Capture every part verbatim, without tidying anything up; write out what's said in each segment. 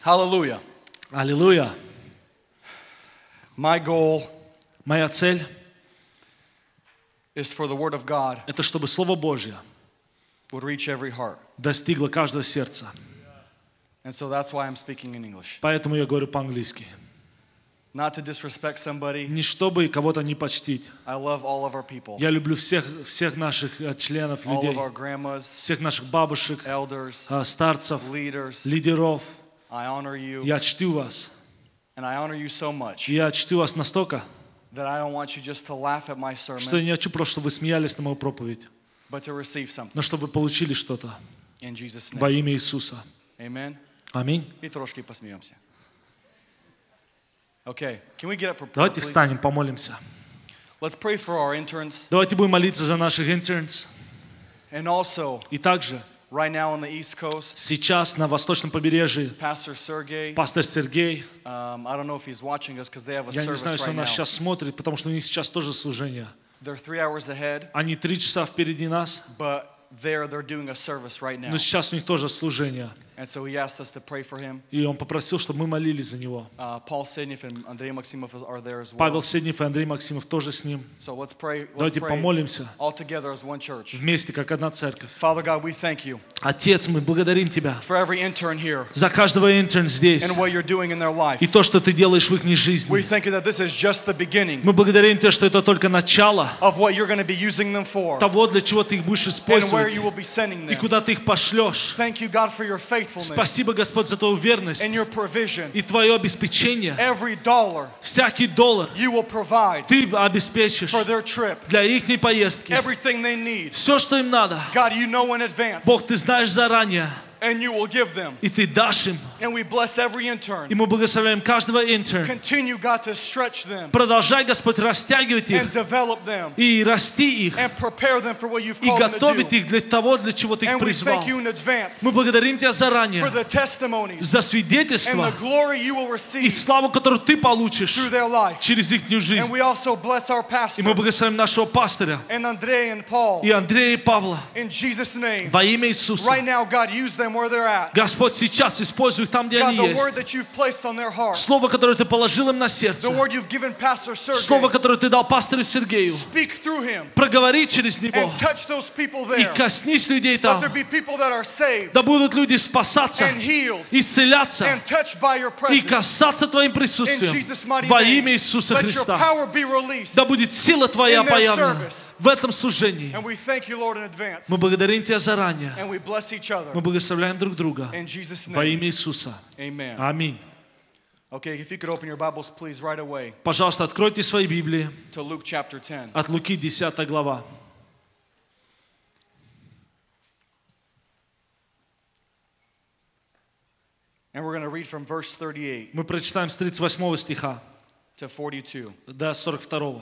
Hallelujah. Аллилуйя. My goal Моя цель is for the Word of God – это чтобы Слово Божье would reach every heart. достигло каждого сердца. And so that's why I'm speaking in English. Поэтому я говорю по-английски. Not to disrespect somebody. Не чтобы кого-то не почтить. I love all of our people. Я люблю всех, всех наших э, членов, All людей, of our grandmas, всех наших бабушек, elders, э, старцев, leaders. лидеров. I honor you. Я чтю вас. And I honor you so much И я чтю вас настолько, that I don't want you just to laugh at my что я sermon, не хочу просто, чтобы вы смеялись на мою проповедь, but to receive something. но чтобы вы получили что-то In Jesus' во name. имя Иисуса. Amen. Аминь. И трошки посмеемся. Okay, can we get up for prayer, Давайте please? встанем, помолимся. Let's pray for our interns. Давайте будем молиться за наших interns. And also, И также right now on the East Coast, сейчас на восточном побережье Pastor Sergey, пастор Сергей, um, I don't know if he's watching us because they have a я не service знаю, если right он нас now. сейчас смотрит, потому что у них сейчас тоже служение. They're three hours ahead, Они три часа впереди нас, but there they're doing a service right now. но сейчас у них тоже служение. And so he asked us to pray for him. И он попросил, чтобы мы молились за него. Uh, Paul Sednev and Andrei Maximov are there as well. Павел Седнев и Андрей Максимов тоже с ним. So let's pray. Let's Давайте pray помолимся all together as one church. вместе, как одна церковь. Father God, we thank you Отец, мы благодарим Тебя for every intern here за каждого интерн здесь and what you're doing in their life. и то, что Ты делаешь в их We жизни. thank you that this is just the beginning Мы благодарим Тебя, что это только начало of what you're going to be using them for того, для чего Ты их будешь and where использовать you will be sending и them. куда Ты их пошлешь. Thank you, God, for your faithfulness Спасибо, Господь, за Твою верность and your provision. и Твое обеспечение. Every dollar Всякий доллар you will provide Ты обеспечишь for their trip, для их поездки. everything they need. Все, что им надо, God, you know in advance Бог, Ты знаешь заранее, and you will give them. и Ты дашь им. And we bless every И intern. мы благословляем каждого интерна. Continue, God, to stretch them Продолжай, Господь, растягивать and их develop them и расти их, and prepare them for what you've и called them to готовить do. их для того, для чего Ты их And we призвал. thank you in advance Мы благодарим Тебя заранее for the testimonies за and свидетельство the glory you will и receive славу, которую Ты получишь through their life. через их жизнь. And we also bless our И мы pastor благословим нашего пастыря and Andrei and Paul и Андрея и Павла in Jesus' name. во имя Иисуса. Right now, God, use them where they're at. Господь, сейчас используй их там, где God, они the word есть. that you've placed on their heart, Слово, которое Ты положил им на the сердце. word you've given Pastor Слово, Sergey, которое Ты дал пастору Сергею. speak through him Проговори через него and touch those people и there. коснись людей Let там. there be people that are saved Да будут люди спасаться, and healed исцеляться and touched by your и presence. касаться Твоим In присутствием Jesus' mighty во name, имя Иисуса let your Христа. power be released. Да будет сила Твоя in their появлена service. в этом служении. And we thank you, Lord, in advance. Мы благодарим Тебя заранее. And we bless each other. Мы благословляем друг друга In Jesus' во name, имя Иисуса. amen. Аминь. Okay, if you could open your Bibles, please, right away Пожалуйста, откройте свои Библии to Luke chapter ten. от Луки, десятая глава. And we're going to read from verse thirty-eight Мы прочитаем с тридцать восьмого стиха to forty-two. до сорок второго.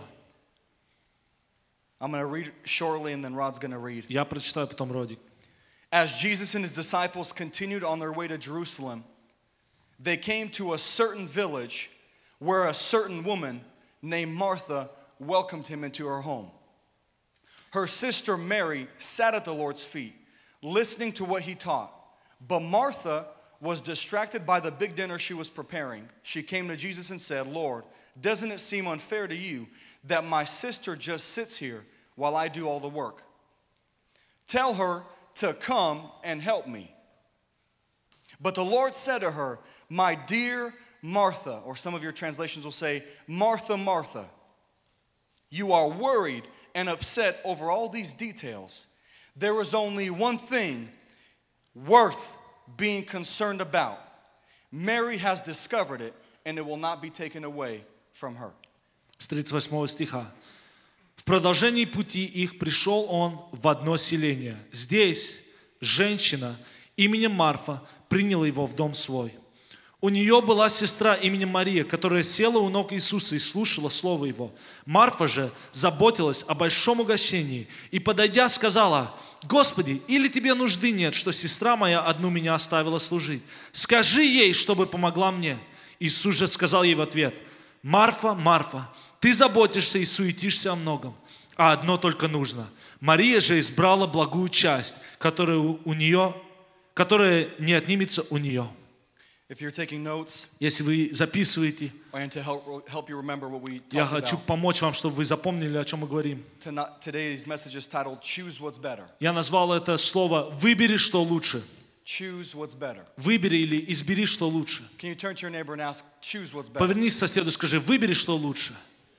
I'm going to read shortly and then Rod's going to read. Я прочитаю потом Родик. As Jesus and his disciples continued on their way to Jerusalem, they came to a certain village where a certain woman named Martha welcomed him into her home. Her sister Mary sat at the Lord's feet, listening to what he taught. But Martha was distracted by the big dinner she was preparing. She came to Jesus and said, "Lord, doesn't it seem unfair to you that my sister just sits here while I do all the work? Tell her to come and help me." But the Lord said to her, "My dear Martha," or some of your translations will say, "Martha, Martha, you are worried and upset over all these details. There is only one thing worth being concerned about. Mary has discovered it, and it will not be taken away from her." С тридцать восьмого стиха. В продолжении пути их пришел он в одно селение. Здесь женщина именем Марфа приняла его в дом свой. У нее была сестра именем Мария, которая села у ног Иисуса и слушала слово Его. Марфа же заботилась о большом угощении и, подойдя, сказала: «Господи, или тебе нужды нет, что сестра моя одну меня оставила служить? Скажи ей, чтобы помогла мне». Иисус же сказал ей в ответ: «Марфа, Марфа, ты заботишься и суетишься о многом, а одно только нужно. Мария же избрала благую часть, которая у нее, которая не отнимется у нее». If you're taking notes, Если вы записываете, and to help help you remember what we я talked хочу about, помочь вам, чтобы вы запомнили, о чем мы говорим. tonight, today's message is titled "Choose What's Better." Я назвал это слово «выбери, что лучше». Choose what's better. Выбери или избери, что лучше. Can you turn to your neighbor and ask, "Choose what's better"? Повернись к соседу и скажи, выбери, что лучше.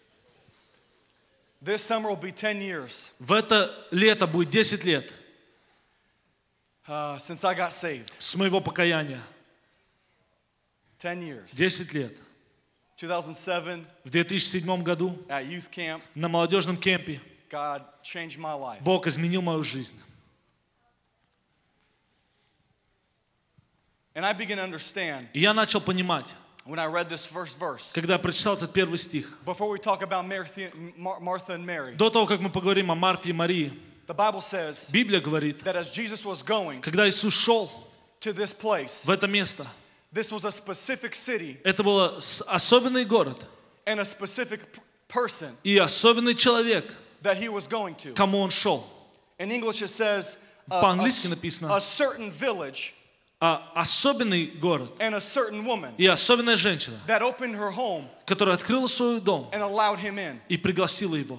This summer will be ten years В это лето будет десять лет uh, since I got saved. с моего покаяния. ten years. десять лет. two thousand seven, В две тысячи седьмом году at youth camp, на молодежном кемпе God changed my life. Бог изменил мою жизнь. And I began to understand И я начал понимать, when I read this first verse. когда я прочитал этот первый стих. Before we talk about Martha Mar- Martha and Mary, До того, как мы поговорим о Марфе и Марии, the Bible says Библия говорит, that as Jesus was going когда Иисус шел to this place, в это место, this was a specific city это был с- особенный город and a specific p- person и особенный человек, that he was going to. к кому он шел. In English it says uh, a, По-английски s- написано. a certain village А особенный город and a certain woman и особенная женщина, that opened her home которая открыла свой дом and allowed him in. и пригласила его.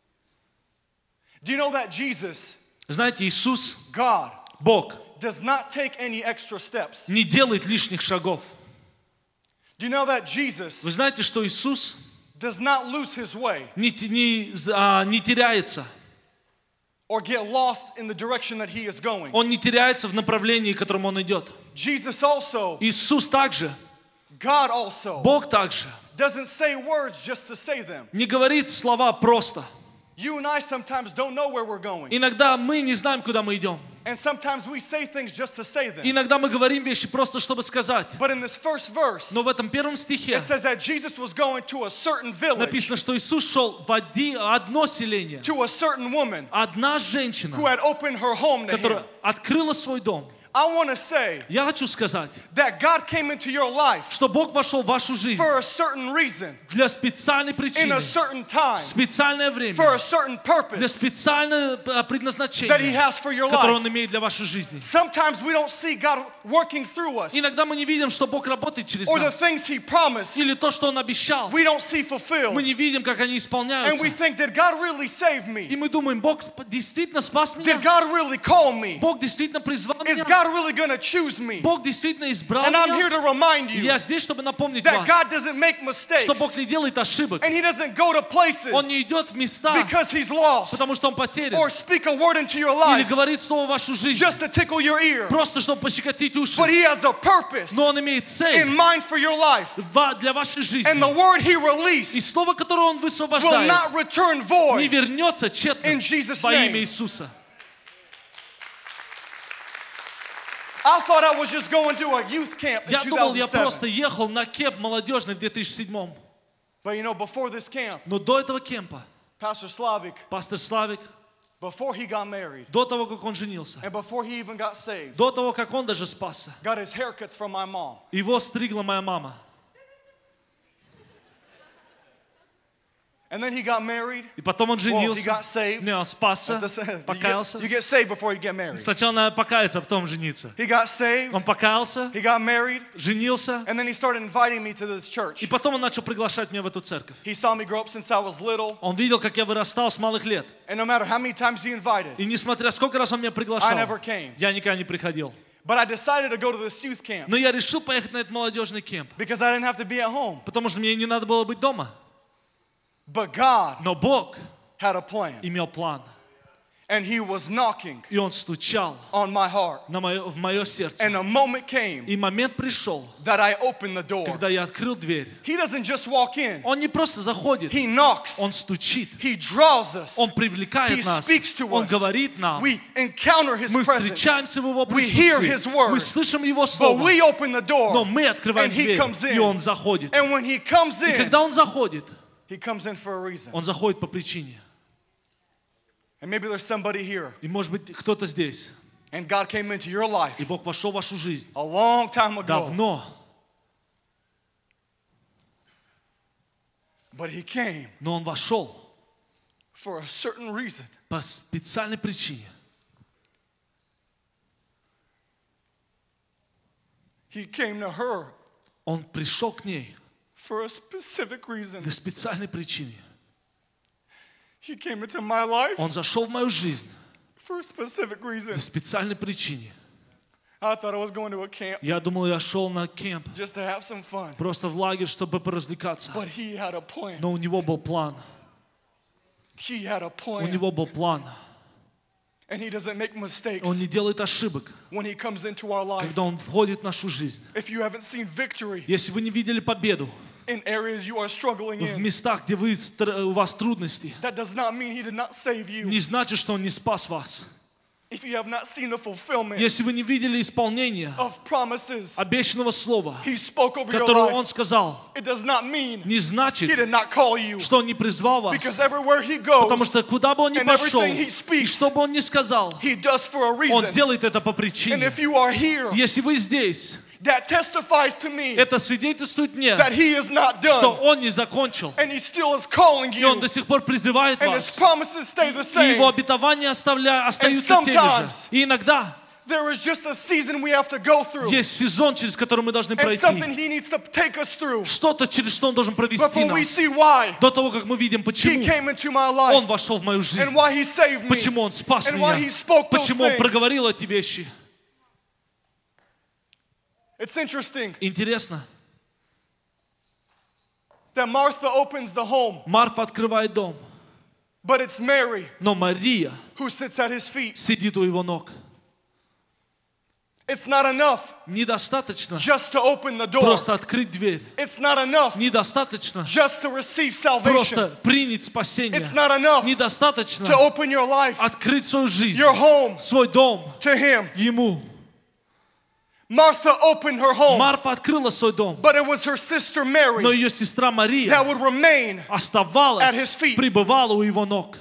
Do you know that Jesus, Знаете, Иисус, God, Бог, does not take any extra steps? не делает лишних шагов. Do you know that Jesus Вы знаете, что Иисус does not lose his way не, те- не, а, не теряется. or get lost in the direction that he is going? Он не теряется в направлении, к которому он идет. Jesus also, Иисус также, God also, Бог также doesn't say words just to say them. не говорит слова просто. You and I sometimes don't know where we're going. Иногда мы не знаем, куда мы идем. And sometimes we say things just to say them. Иногда мы говорим вещи просто, чтобы сказать. But in this first verse, Но в этом первом стихе it says that Jesus was going to a certain village, написано, что Иисус шел в оди- одно селение. to a certain woman Одна who женщина, had opened her home to him. которая открыла свой дом. I want to say Я хочу сказать, that God came into your life что Бог вошел в вашу жизнь for a certain reason, для специальной in причины, a certain time, в специальное for время, a certain для purpose специального э, that He предназначения, has for your которое Он life. имеет для вашей жизни. Sometimes we don't see God working through us, Иногда мы не видим, что Бог работает через or the нас. things He promised Или то, что Он обещал, we don't see fulfilled. мы не видим, как они And we исполняются. think, did God really save И me? мы думаем, Бог сп- действительно спас Did меня? God really call me? Бог действительно призвал Is меня? God really going to choose me? Бог действительно избрал And I'm here меня? to remind И you я здесь, чтобы напомнить that вас, God doesn't make mistakes, что Бог не делает ошибок. and He doesn't go to places Он не идет в места, because He's lost, потому что Он потерян. or speak a word into your Или life говорит слово в вашу жизнь, just to tickle your ear. просто чтобы пощекотить уши. But He has a purpose Но Он имеет цель in mind for your life. ва- для вашей жизни. And the word He И released слово, которое Он will высвобождает, not return не void. вернется тщетно In Jesus' во name. имя Иисуса. I thought I was just going to a youth camp in Я думал, я two thousand seven. просто ехал на кемп молодежный в две тысячи седьмом. But you know, before this camp, Но до этого кемпа Pastor Slavic, пастор Славик, before he got married, до того, как он женился, and before he even got saved, до того, как он даже спасся, got his haircuts from my mom. его стригла моя мама. And then he got married. И потом он Well, he женился, got saved. не, он спасся, At the sa- you, покаялся. get, you get saved before you get married. Сначала надо покаяться, а потом жениться. He got saved. Он покаялся, He got married. женился, And then he started inviting me to this church. и потом он начал приглашать меня в эту церковь. He saw me grow up since I was little. Он видел, как я вырастал с малых лет. And no matter how many times he invited, И несмотря сколько раз он меня I приглашал, never came. я никогда не приходил. But I decided to go to this youth camp Но я решил поехать на этот молодежный кемп, because I didn't have to be at home. потому что мне не надо было быть дома. But God Но Бог had a plan. имел план, And he was knocking и Он стучал on my heart. на мое, в мое сердце. And a moment came И момент пришел, that I opened the door. когда я открыл дверь. He doesn't just walk in. Он не просто заходит, He knocks. Он стучит, He draws us. Он He привлекает нас, speaks to Он us. говорит нам. We encounter His Мы presence. встречаемся в Его We hear His присутствии, word. мы слышим Его But Слово, we open the door. но мы открываем And He дверь, comes in. и Он заходит. And when He comes И in, когда Он заходит, He comes in for a reason. Он заходит по причине. And maybe there's somebody here, И может быть кто-то здесь, and God came into your life и Бог вошел в вашу жизнь a long time ago. давно, But He came но Он вошел for a certain reason. по специальной причине. He came to her Он пришел к ней for a specific reason. для специальной причины. He came into my life Он зашел в мою жизнь for a specific reason. для специальной причины. I thought I was going to a camp Я думал, я шел на кемп, just to have some fun. просто в лагерь, чтобы поразвлекаться. But he had a plan. Но у него был план. He had a У plan. него был план. And he doesn't make mistakes Он не делает ошибок, when he comes into our life. когда он входит в нашу жизнь. If you haven't seen victory Если вы не видели победу in areas you are struggling в in, местах, где вы, у вас трудности, that does not mean he did not save you. не значит, что он не спас вас. If you have not seen the fulfillment Если вы не видели исполнения of promises обещанного слова, he spoke over your которое он life, сказал, it does not mean не he значит, did not call you. что он не призвал вас. Because everywhere he goes, Потому что куда бы он ни and пошел, everything he и speaks, что бы он ни сказал, he does for a он reason. делает это по And причине. if you are here, Если вы здесь, that testifies to me это свидетельствует мне, that he is not что done. он не закончил. And he still is calling И он you. до сих пор призывает And his вас. promises stay the И его same. обетования оставля... остаются теми же. sometimes И иногда There is just a season we have to go through. есть сезон, через который мы должны And пройти. something he needs to take us through. Что-то, через что он должен провести Before we нас. see why До того, как мы видим, he почему came into my он life. вошел в мою жизнь. And why he saved me. Почему он спас And why he меня. spoke those Почему он things. проговорил эти вещи. It's interesting Интересно. that Martha opens the home, Марфа открывает дом. but it's Mary Но Мария who sits at his feet. сидит у его ног. It's not enough Недостаточно just to open the door. просто открыть дверь. It's not enough Недостаточно just to receive salvation. просто принять спасение. It's not enough Недостаточно to open your life, открыть свою жизнь, your home, свой дом to him. ему. Martha opened her home, Марфа открыла свой дом, but it was her sister но Mary ее сестра Мария that would remain. оставалась, at his feet. пребывала у его ног.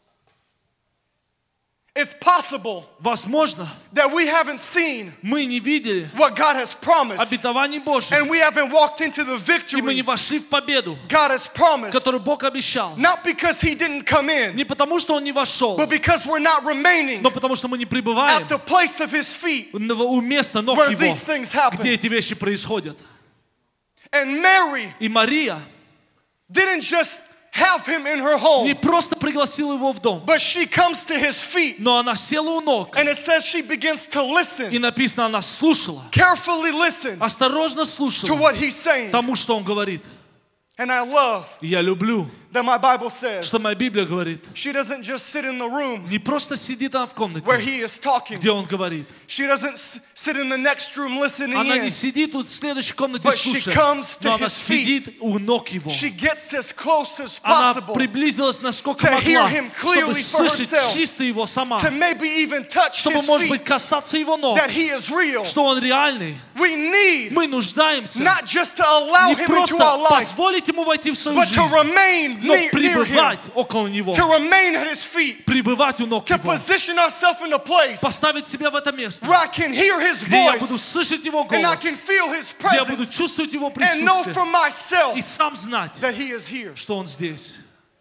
It's possible Возможно, that we haven't seen мы не видели what God has promised, обетований Божьих, and we haven't walked into the и мы не victory вошли в победу, God has promised, которую Бог обещал. not because he didn't come in, Не потому, что Он не вошел, but because we're not remaining но потому, что мы не пребываем at the place of his feet у места ног where Его, these things happen. где эти вещи происходят. And Mary И Мария didn't just have him in her home, не просто пригласила его в дом, but she comes to his feet, но она села у ног, and it says she begins to и listen, написано, она слушала, carefully listen осторожно to слушала what he's saying. тому, что он говорит. And I love И я люблю, that my Bible says что моя Библия говорит, she doesn't just sit in the room не просто сидит она в комнате, where he is talking. где он говорит. She doesn't s- sit in the next room listening Она in. не сидит тут в следующей комнате But she слушая, comes to но она his feet. сидит у ног его. She gets as close as Она possible приблизилась насколько to hear могла, him чтобы clearly for слышать herself, чисто его сама, to maybe even touch чтобы, his может быть, feet, касаться его ног, that he is real. что он реальный. We need Мы нуждаемся not just to allow не him into просто our life, позволить ему войти в свою but to жизнь, remain но near, near him, пребывать около него, to remain at his feet, пребывать у ног to его, position ourselves in a place поставить себя в это место, where I can hear his где я буду voice слышать его and I голос, can feel his где я буду presence чувствовать его and know присутствие for myself и сам знать, that he is here. что он здесь.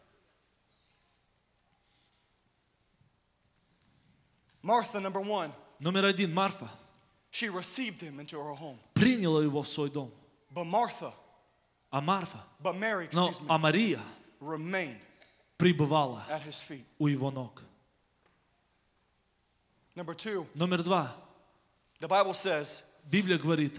Martha, number one, Номер один, Марфа she received him into her home. приняла его в свой дом, But Martha, а Марфа, but Mary, но excuse me, а Мария remained пребывала at his feet. у его ног. Number two, Номер два, the Bible says Библия говорит,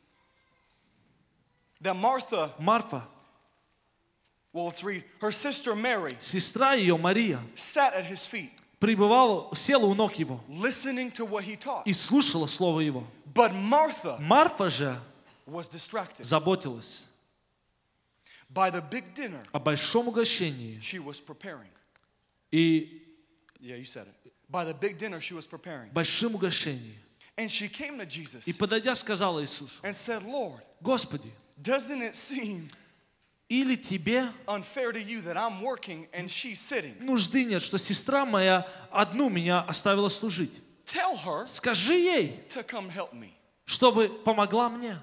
that Martha, Марфа, well, let's read, her sister Mary сестра ее Мария, sat at his feet, пребывала, села у ног его listening to what he taught. и слушала слово его. But Martha Марфа же was distracted заботилась by the big dinner о большом угощении she was preparing. и Yeah, you said it. By the big dinner she was preparing. большим угощении. And she came to Jesus И подойдя, сказала Иисусу, and said, Lord, Господи, doesn't it seem или тебе unfair to you that I'm working and she's sitting? нужды нет, что сестра моя одну меня оставила служить? Tell her Скажи ей, to come help me. чтобы помогла мне.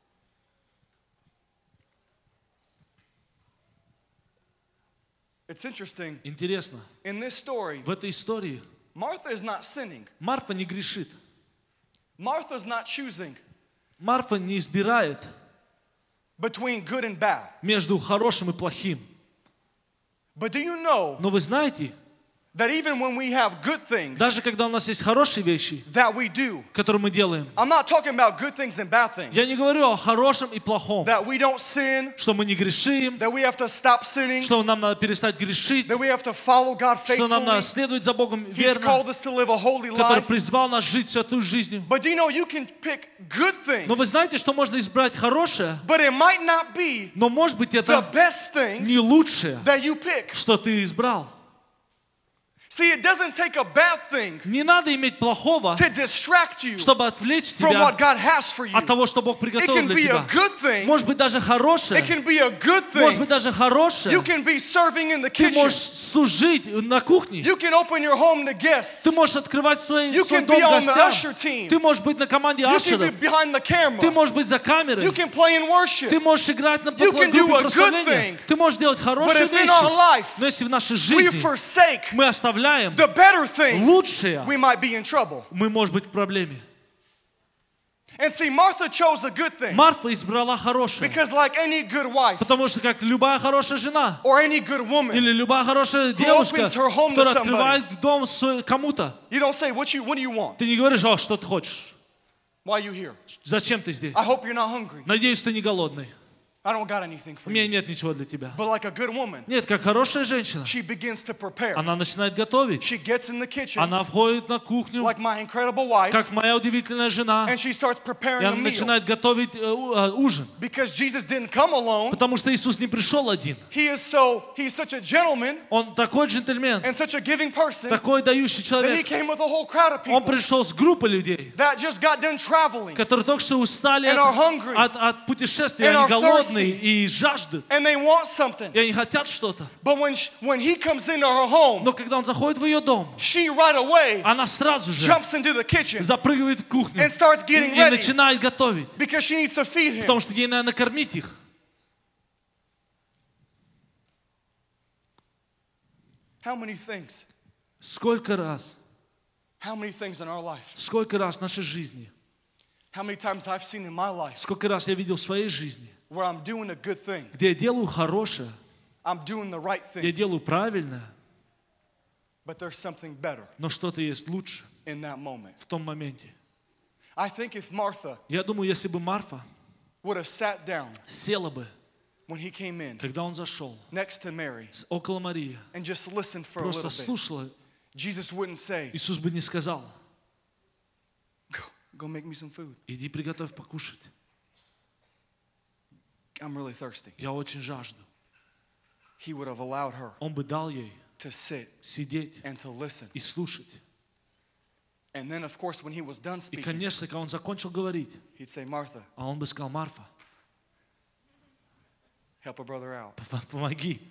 It's interesting. Интересно, In this story, в этой истории Martha is not sinning. Марфа не грешит. Martha's not choosing Марфа не избирает between good and bad. между хорошим и плохим. But do you know Но вы знаете, that even when we have good things даже когда у нас есть хорошие вещи, that we do, которые мы делаем, I'm not talking about good things and bad things, я не говорю о хорошем и плохом, that we don't sin, что мы не грешим, that we have to stop sinning, что нам надо перестать грешить, that we have to follow God что нам надо faithfully. следовать за Богом He's верно, called us to live a holy который life. призвал нас жить святую жизнь. But do you know you can pick good Но вы things, знаете, что можно избрать хорошее, but it might not be но может быть the это best thing не лучшее, that you pick. что ты избрал. See, it doesn't take a bad thing Не надо иметь плохого, to distract you чтобы отвлечь from тебя what God has for you. от того, что Бог It приготовил can для be a тебя. good thing. Может быть даже It хорошее, can be a good может быть thing. даже хорошее. You can be serving in the Ты kitchen. можешь служить на кухне. You can open your home to guests. Ты можешь открывать свой, You свой can дом be on the гостям. usher team. Ты можешь быть на команде You can be ашеров. behind the Ты camera. можешь быть за камерой. You can play in Ты worship. можешь играть на You can группе do a good прославления. thing. Ты можешь делать But хорошие if in our вещи. life Но если в нашей we жизни forsake мы оставляем the better thing, лучшее, we might be in trouble. мы можем быть в проблеме. And see, Martha chose a good thing Марфа избрала хорошее. because, like any good wife Потому что как любая хорошая жена or any good woman, или любая хорошая девушка, opens her home to которая somebody. открывает дом с- кому-то, you don't say, "What you, what do you want? ты не говоришь, о, что ты хочешь. Why are you here? Зачем ты здесь? I hope you're not hungry. Надеюсь, ты не голодный. I don't got anything for У меня you." нет ничего для тебя. But like a good woman, Нет, как хорошая женщина. she begins to prepare. Она начинает готовить. She gets in the kitchen Она входит на кухню, like my incredible wife, как моя удивительная жена, and she starts и preparing a она meal. начинает готовить э, у- э, ужин. Because Jesus didn't come alone. Потому что Иисус не пришел один. He is so, he's such a gentleman Он такой джентльмен, and such a giving person такой дающий that he человек. came with a whole crowd of Он people пришел с группой людей, that just got done traveling которые только что устали and are hungry от, от путешествия, and они are голодные thirsty. и жаждут, and they want something. и они хотят что-то. But when, sh- when he comes into her home, Но когда он заходит в ее дом, she right away она сразу же jumps into the kitchen запрыгивает в кухню and starts и, getting и ready начинает готовить, because she needs to feed him. потому что ей надо накормить их. How many things, Сколько раз, how many things in our life, сколько раз в нашей жизни, how many times I've seen in my life сколько раз я видел в своей жизни, where I'm doing a good thing, где я делаю хорошее, I'm doing the right я thing, делаю правильное, but there's something better но что-то есть лучше in that moment. в том моменте. I think if Martha Я думаю, если бы Марфа would have sat down села бы, when he came in когда он зашел, next to Mary с- около Марии, and just listened for a просто little bit, слушала, Jesus wouldn't say, Иисус бы не сказал, go, go make me some food. иди приготовь покушать, I'm really thirsty. я очень жажду. He would have allowed her Он бы дал ей to sit сидеть and to listen. и слушать. And then, of course, when he was done И, speaking, конечно, когда он закончил говорить, he'd say, Martha, а он бы сказал, Марфа, help a brother out. п- помоги.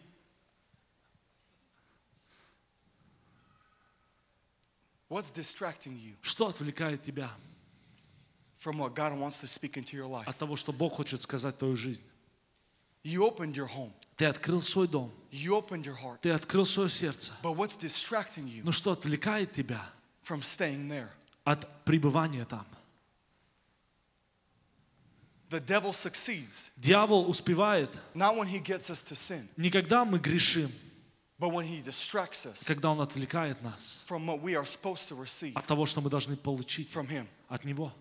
What's distracting you Что отвлекает тебя from what God wants to speak into your life? от того, что Бог хочет сказать в твою жизнь? You opened your home. Ты открыл свой дом, You opened your heart. ты открыл свое сердце. But what's distracting you Но что отвлекает тебя from staying there? от пребывания там? The devil succeeds Дьявол успевает not when he gets us to sin, не когда мы грешим, but when he distracts us когда он отвлекает нас from what we are supposed to receive от того, что мы должны получить from him. от Него.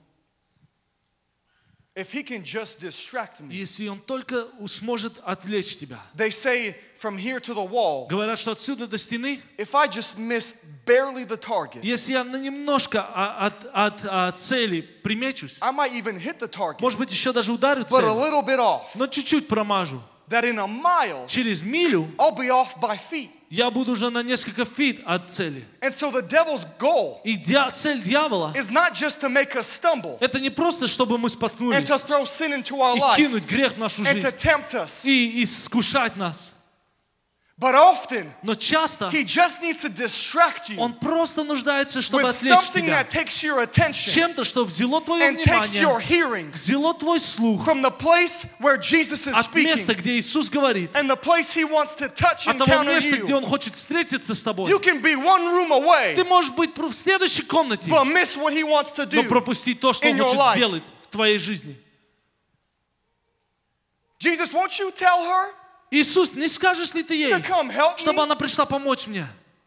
If he can just distract me, Если он только сможет отвлечь тебя. they say from here to the wall, Говорят, что отсюда до стены, if I just miss barely the target, если я на немножко от, от, от цели примечусь, I might even hit the target, может быть, еще даже ударю but a цель, little bit off, но чуть-чуть промажу. that in a mile, Через милю I'll be off by feet. я буду уже на несколько фит от цели. And so the devil's goal И дья- цель дьявола is not just to make us stumble это не просто, чтобы мы and споткнулись to throw sin into our и life кинуть грех в нашу and жизнь to tempt us, и искушать нас. but often Но часто he just needs to distract you он просто нуждается, чтобы with отвлечь something тебя that takes your attention чем-то, что взяло твое and takes your внимание, hearing взяло твой слух from the place where Jesus is от места, speaking где Иисус говорит, and the place he wants to touch от and того encounter места, где you. Он хочет встретиться с тобой. You can be one room away Ты можешь быть в следующей комнате, but miss what he wants to но do. пропустить то, что in Он your хочет life. сделать в твоей жизни. Jesus, won't you tell her Иисус, не скажешь ли ты ей, to come help чтобы me? она пришла помочь мне?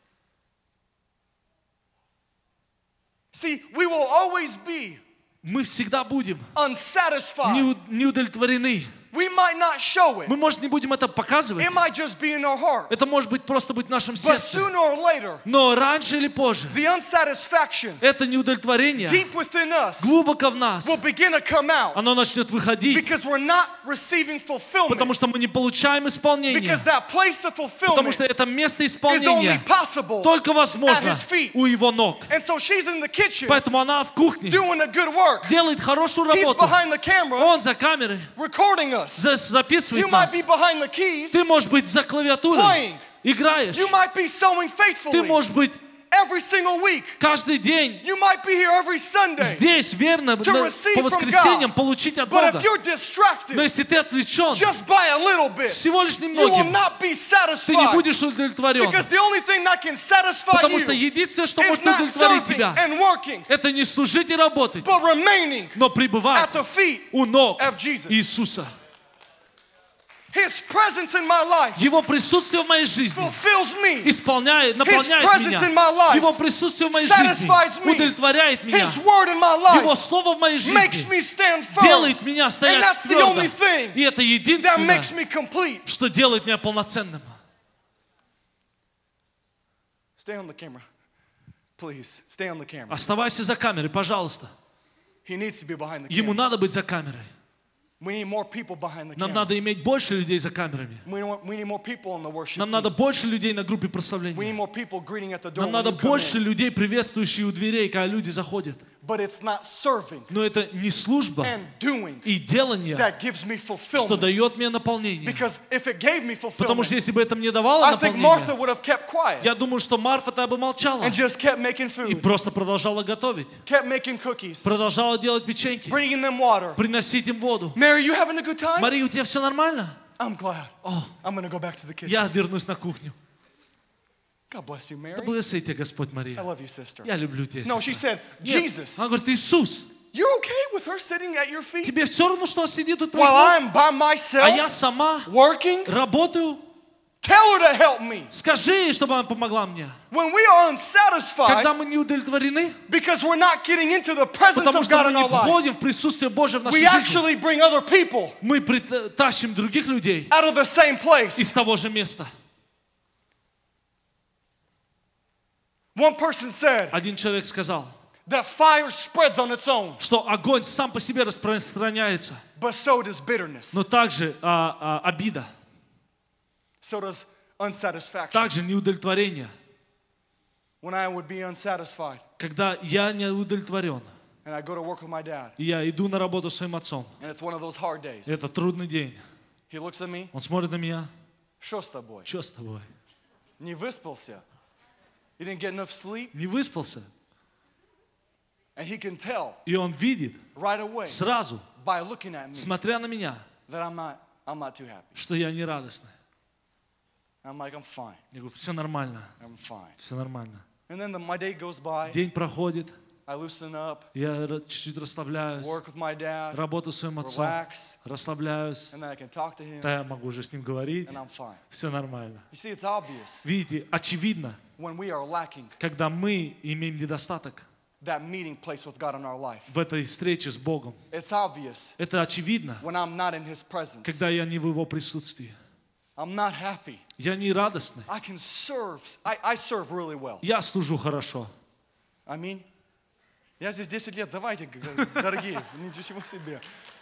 See, we will always be Мы всегда будем unsatisfied. неу- неудовлетворены. We might not show it. Мы, может, не будем это показывать. It might just be in our heart. Это может быть просто быть в нашем But сердце. sooner or later, Но раньше или позже the unsatisfaction это неудовлетворение deep within us глубоко в нас, will begin to come out оно начнет выходить, because we're not receiving fulfillment. потому что мы не получаем исполнения. Because that place of Потому fulfillment что это место is only исполнения possible только at возможно his feet. у Его ног. And so she's in the kitchen Поэтому она в кухне doing a good work. делает хорошую He's работу. behind the camera Он за камерой recording us. за- You записывает might нас. be behind the keys. Ты можешь быть за клавиатурой, Playing. играешь. You might be sowing Ты faithfully можешь быть every single week. каждый день You might be here every Sunday. здесь верно To на- receive по from воскресеньям God. получить от But Бога. if you're distracted Но если ты отвлечен just by a little bit, всего лишь you will немногим, not be ты не satisfied. будешь удовлетворен. Because the only thing that can satisfy Потому что you единственное, что is может not удовлетворить serving тебя, and working, это не служить и работать, but remaining но пребывать at the feet у ног of Jesus. Иисуса. His presence in my life Его присутствие в моей жизни fulfills me. исполняет, наполняет presence in my меня. life Его присутствие в моей жизни satisfies me. удовлетворяет меня. His word in my Его life слово в моей makes жизни me stand firm. делает меня And стоять that's the твердо. only thing И это that единственное, makes me complete. что делает меня полноценным. Stay on the camera. Please, stay on the camera. Оставайся за камерой, пожалуйста. He needs to be behind the Ему camera. надо быть за камерой. We need more people behind the Нам camera. надо иметь больше людей за камерами. We want- we need more people on the worship Нам team. надо больше людей на группе We need прославления. more people greeting at the door Нам when надо you come больше in. людей, приветствующих у дверей, когда люди заходят. But it's not serving Но это не служба and doing и делание, that gives me что fulfillment. дает мне наполнение. Because if it gave me Потому что fulfillment, если бы это мне давало I think Martha наполнение, would have kept quiet я думаю, что Марфа-то бы молчала and just kept making и food, просто продолжала готовить, kept making cookies, продолжала делать печеньки, bringing them water. приносить им воду. Mary, you having a good time? Мария, у тебя все нормально? I'm glad. О, I'm going to go back to the kitchen. я вернусь на кухню. God bless you, Да Mary. благослови тебя, Господь, I Мария. love you, sister. Я люблю тебя. No, she сестра. said, Нет, Jesus, она говорит, Иисус, you're okay with her sitting at your feet тебе все равно, что она сидит тут while твоих ног? I'm by А я myself сама working? работаю. Tell her to help me. Скажи ей, чтобы она помогла мне. When we are unsatisfied Когда мы не удовлетворены, because we're not getting into the presence потому of что God мы in не our life, входим в присутствие Божье в нашей we жизни, actually bring other people мы притащим других людей out of the same place. из того же места. One person said Один человек сказал, that fire spreads on its own, что огонь сам по себе распространяется, but so does bitterness. но также а, а, обида, So does unsatisfaction. также неудовлетворение. When I would be unsatisfied Когда я не удовлетворен, and I go to work with my dad, и я иду на работу с своим отцом, and it's one of those hard days, это трудный день, he looks at me, он смотрит на меня, что с тобой? что с тобой? Не выспался? You didn't get enough sleep? Не выспался? And he can tell И он видит right away сразу, by looking at me смотря на меня, that I'm not, I'm not too happy. что я не радостный. I'm like, I'm fine. Я говорю, все нормально, I'm fine. все нормально. And then the, my day goes by. День проходит, I loosen up, я ра- чуть-чуть расслабляюсь, work with my dad, работаю с своим отцом, relax, расслабляюсь, and then I can talk to him, да, я могу уже с ним говорить, and I'm fine. все нормально. You see, it's obvious Видите, очевидно, when we are lacking когда мы имеем недостаток that meeting place with God in our life. в этой встрече с Богом. It's obvious Это очевидно, when I'm not in His presence. когда я не в Его присутствии. I'm not happy. Я не радостный. I can serve. I, I serve really well. Я служу хорошо. I mean, я здесь десять лет, давайте, г- дорогие, ничего себе.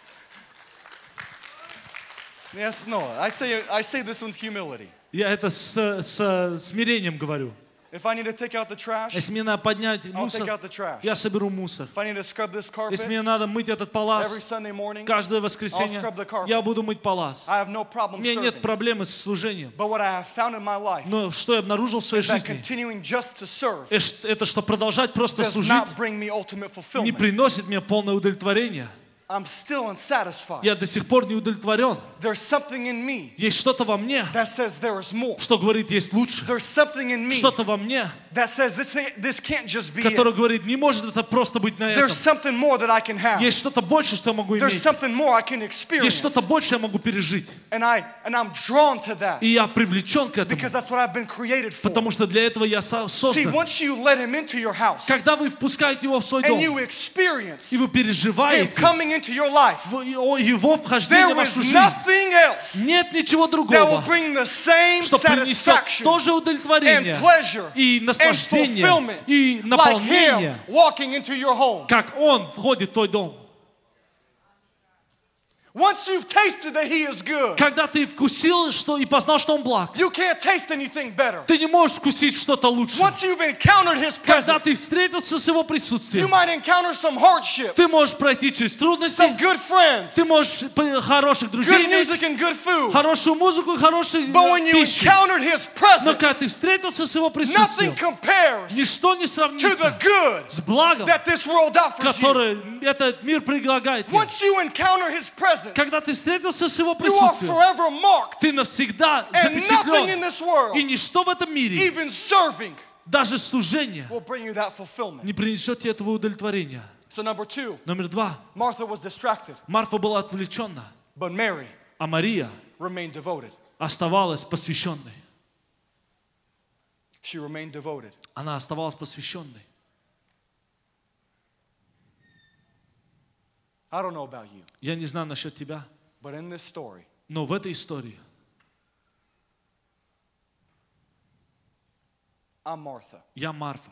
Yes, no, I say, I say this with humility. Я это с, с смирением говорю. If I need to take out the trash, Если мне надо поднять I'll take мусор, out the trash. я соберу мусор. If I need to scrub this Если carpet, мне надо мыть этот палас, every Sunday morning, каждое I'll воскресенье scrub the carpet. я буду мыть палас. I have no problem У меня нет serving. проблемы с служением. But what I have found in my life Но что я обнаружил в своей is that жизни, continuing just to serve э, ш- это что продолжать просто does служить not bring me ultimate не fulfillment. приносит мне полное удовлетворение. I'm still unsatisfied. Я до сих пор не удовлетворен. There's something in me Есть что-то во мне, that says there is more. что говорит, есть лучше. There's something in me Что-то во мне, that says this, this can't just be которое it. говорит, не может это просто быть на There's этом. something more that I can have. Есть что-то больше, что я могу There's иметь. something more I can Есть experience. что-то больше я могу пережить. And, I, and I'm drawn to that И я привлечен к этому, because that's what I've been created for. потому что для этого я со- See, создан. once you let him into your house Когда вы впускаете его в свой and дом, you experience и вы him переживаете coming into your life, в- о- его вхождение в there вашу is жизнь, nothing else нет ничего that will другого, bring the same что принесет satisfaction то же and удовлетворение pleasure и and наслаждение fulfillment и like наполнение, him walking into your home. как он входит в твой дом. Once you've tasted that he is good, Когда ты вкусил что, и познал, что он благ, you can't taste anything better. ты не можешь вкусить что-то лучше. Once you've encountered his Когда presence, ты встретился с его you присутствием, might encounter some hardship, ты можешь пройти через трудности, some good friends, ты можешь п- хороших друзей good иметь, music and good food. хорошую музыку и хорошую But when you пищу. encountered his Но когда presence, ты встретился с его nothing присутствием, compares ничто не to the сравнится good с благом, that this world offers you. которое этот мир предлагает тебе. Once you encounter his presence, Когда ты встретился с его you are присутствием, forever marked, ты навсегда and nothing in запечатлен. this world, И ничто в этом мире, even serving, даже служение, will bring you that fulfillment. не принесет тебе этого удовлетворения. So number two, Номер два. Martha was distracted, Марфа была отвлечена, but Mary а Мария remained devoted. оставалась посвященной. She remained devoted. Она оставалась посвященной. I don't know about you, Я не знаю насчет тебя, but in this story, но в этой истории I'm Martha. я Марфа.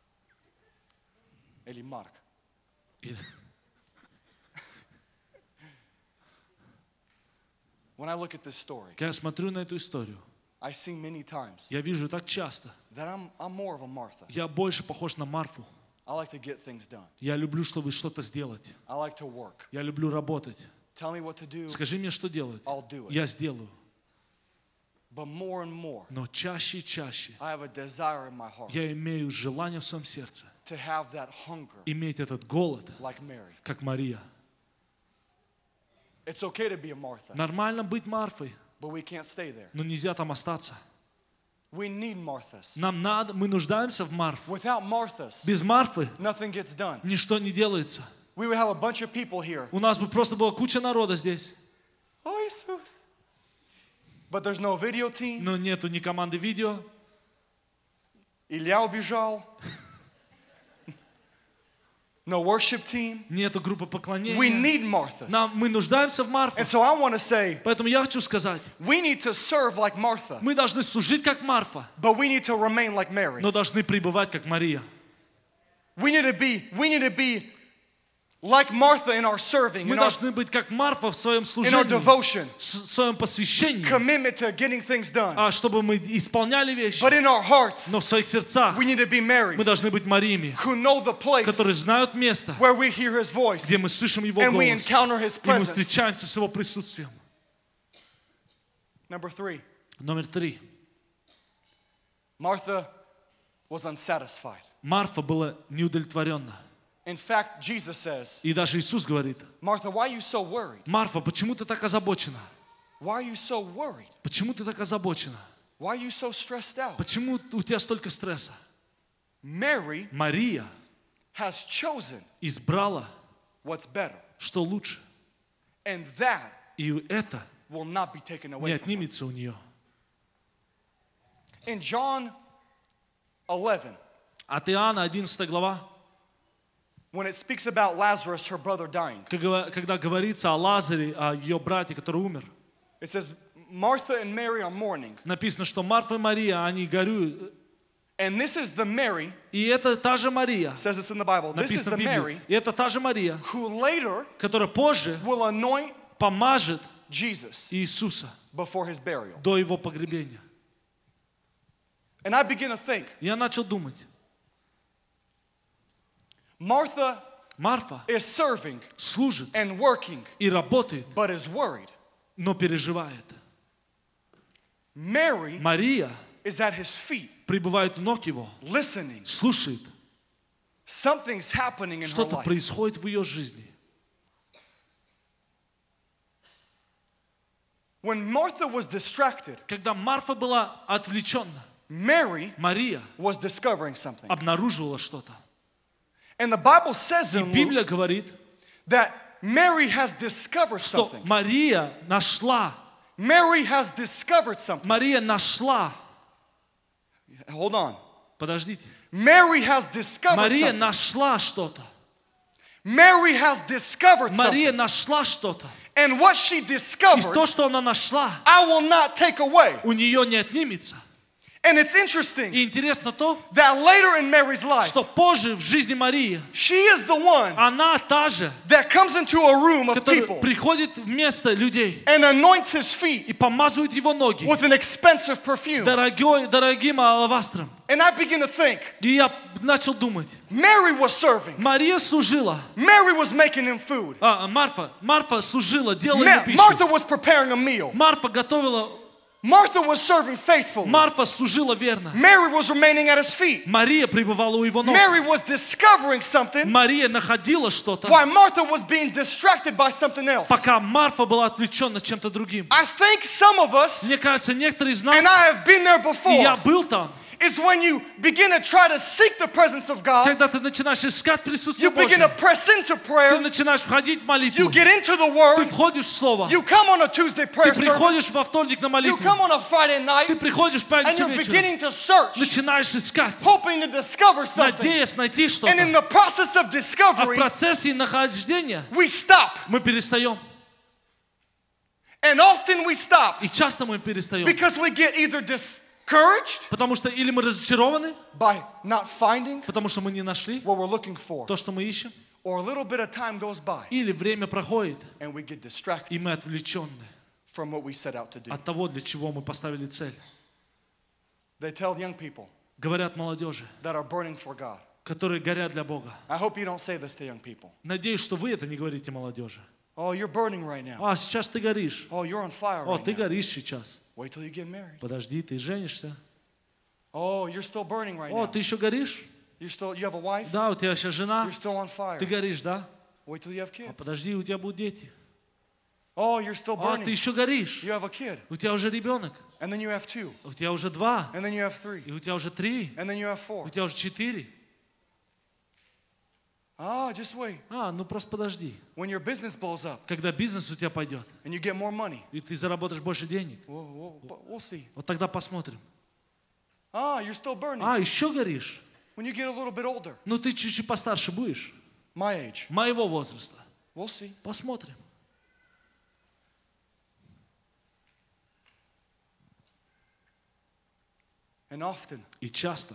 Или Марк. И When I look at this story, когда я смотрю на эту историю, I see many times я вижу так часто, that I'm, I'm more of a Martha. я больше похож на Марфу. I like to get things done. Я люблю, чтобы что-то сделать. I like to work. Я люблю работать. Tell me what to do, Скажи мне, что делать. I'll do it. Я сделаю. But more and more, Но чаще и чаще I have a desire in my heart я имею желание в своем сердце to have that hunger иметь этот голод, like Mary. как Мария. It's okay to be a Martha, Нормально быть Марфой, but we can't stay there. но нельзя там остаться. We need Marthas. Нам надо, мы нуждаемся в Марфе. Without Marthas, Без Марфы nothing gets done. ничто не делается. We would have a bunch of people here. У нас бы просто была куча народа здесь, Oh, Jesus. But there's no video team. но нету ни команды видео, Илья убежал. No worship team. нету группы We поклонения. need Marthas. Нам, мы нуждаемся в And Марфе. so I want to say, Поэтому я хочу сказать, we need to serve like Martha, мы должны служить как Марфа, but we need to remain like Mary. но должны пребывать как Мария. We need to be, we need to be like Martha in our serving, Мы in our, должны быть как Марфа в своем in our служении, devotion, в своем посвящении, commitment to getting things done. а чтобы мы исполняли вещи, But in our hearts, но в своих сердцах we need to be мы Marys должны быть Мариями, who know the place которые знают место, where we hear His voice где мы слышим Его and we голос, encounter His и мы presence. встречаемся с Его присутствием. Number three, Номер три. Martha was unsatisfied. Марфа была неудовлетворенна. In fact, Jesus says, И даже Иисус говорит, Martha, why are you so worried? Марфа, почему ты так озабочена? Why are you so worried? Почему ты так озабочена? Why are you so stressed out? Почему у тебя столько стресса? Mary Мария has chosen избрала, what's better, что лучше. and that И это will not be taken не away from her. отнимется у нее. In John eleven, От Иоанна одиннадцатая глава, when it speaks about Lazarus, her brother, dying, когда когда говорится о Лазаре, о ее брате, который умер, it says Martha and Mary are mourning. написано, что Марфа и Мария, они горюют. And this is the Mary, И это та же Мария, says this in the Bible, this is написано the в Mary Библии. И это та же Мария, who later которая позже will anoint помажет Jesus Иисуса before his burial. до его погребения. And I begin to think, Я начал думать, Martha Марфа is serving служит and working, и работает, but is worried. но переживает. Mary Мария is at his feet, пребывает у ног его, listening. слушает. Something's happening in her Что-то life. происходит в ее жизни. When Martha was distracted, Когда Марфа была отвлеченна, Mary Мария was discovering something. обнаруживала что-то. And the Bible says И in Luke Библия говорит, that Mary has discovered что something. Мария нашла, Mary has discovered something. Мария нашла, Hold on. подождите, Mary has discovered Мария something. нашла что-то. Mary has discovered Мария something. нашла что-то. And what she И discovered, то, что она нашла, I will not take away. у нее не отнимется. And it's interesting И интересно то, that later in Mary's life, что позже в жизни Марии she is the one она та же, that comes into a room of которая people приходит в место людей and anoints his feet и помазывает его ноги with an expensive perfume. дорогой, дорогим алавастром. And I begin to think, И я начал думать, Mary was serving. Мария служила, Mary was making him food. а, Марфа, Марфа служила, делала Ma- ему пищу. Martha was preparing a meal. Марфа готовила, Martha was serving faithfully. Марфа служила верно. Mary was remaining at his feet. Мария пребывала у его ног. Mary was discovering something Мария находила что-то, while Martha was being distracted by something else. пока Марфа была отвлечена чем-то другим. I think some of us, Мне кажется, некоторые из нас, and I have been there и я before, был там, is when you begin to try to seek the presence of God, когда ты начинаешь искать присутствие you begin to Божье, press into ты prayer, начинаешь входить в молитву, you get into the ты Word, входишь в Слово, you come on a Tuesday prayer ты service, приходишь во вторник на you молитву, come on a Friday night, ты приходишь в and пятницу you're вечером, beginning to search, начинаешь искать, hoping to discover something. надеясь найти And что-то, in the process of а в discovery, процессе нахождения we stop. мы перестаем. And often we stop И часто мы перестаем, because we get either discouraged потому что или мы разочарованы, by not finding потому что мы не нашли what we're looking for, то, что мы ищем, or a little bit of time goes by или время проходит, and we get distracted и мы отвлечены from what we set out to do. от того, для чего мы поставили цель. They tell young people Говорят молодежи, that are burning for God. которые горят для Бога. I hope you don't say this to young people. Надеюсь, что вы это не говорите молодежи. Oh, you're burning right now. А, сейчас ты горишь. Oh, you're on fire О, right ты now. горишь сейчас. Wait till you get married. Подожди, ты женишься. Oh, you're still burning right О, now. ты еще горишь? You're still, you have a wife? Да, у тебя сейчас жена. You're still on fire. Ты горишь, да? Wait till you have А kids. подожди, у тебя будут дети. Oh, you're still А, ты burning. еще горишь. You have a kid. У тебя уже ребенок. And then you have two. У тебя уже два. And then you have three. И у тебя уже три. And then you have four. У тебя уже четыре. Ah, just wait. А, ну просто подожди. When your business blows up Когда бизнес у тебя пойдет, and you get more money, и ты заработаешь больше денег, we'll, we'll, we'll see. вот тогда посмотрим. Ah, you're still burning. А, еще горишь? When you get a little bit older, Ну ты чуть-чуть постарше будешь. my age, Моего возраста. we'll see. Посмотрим. And often И часто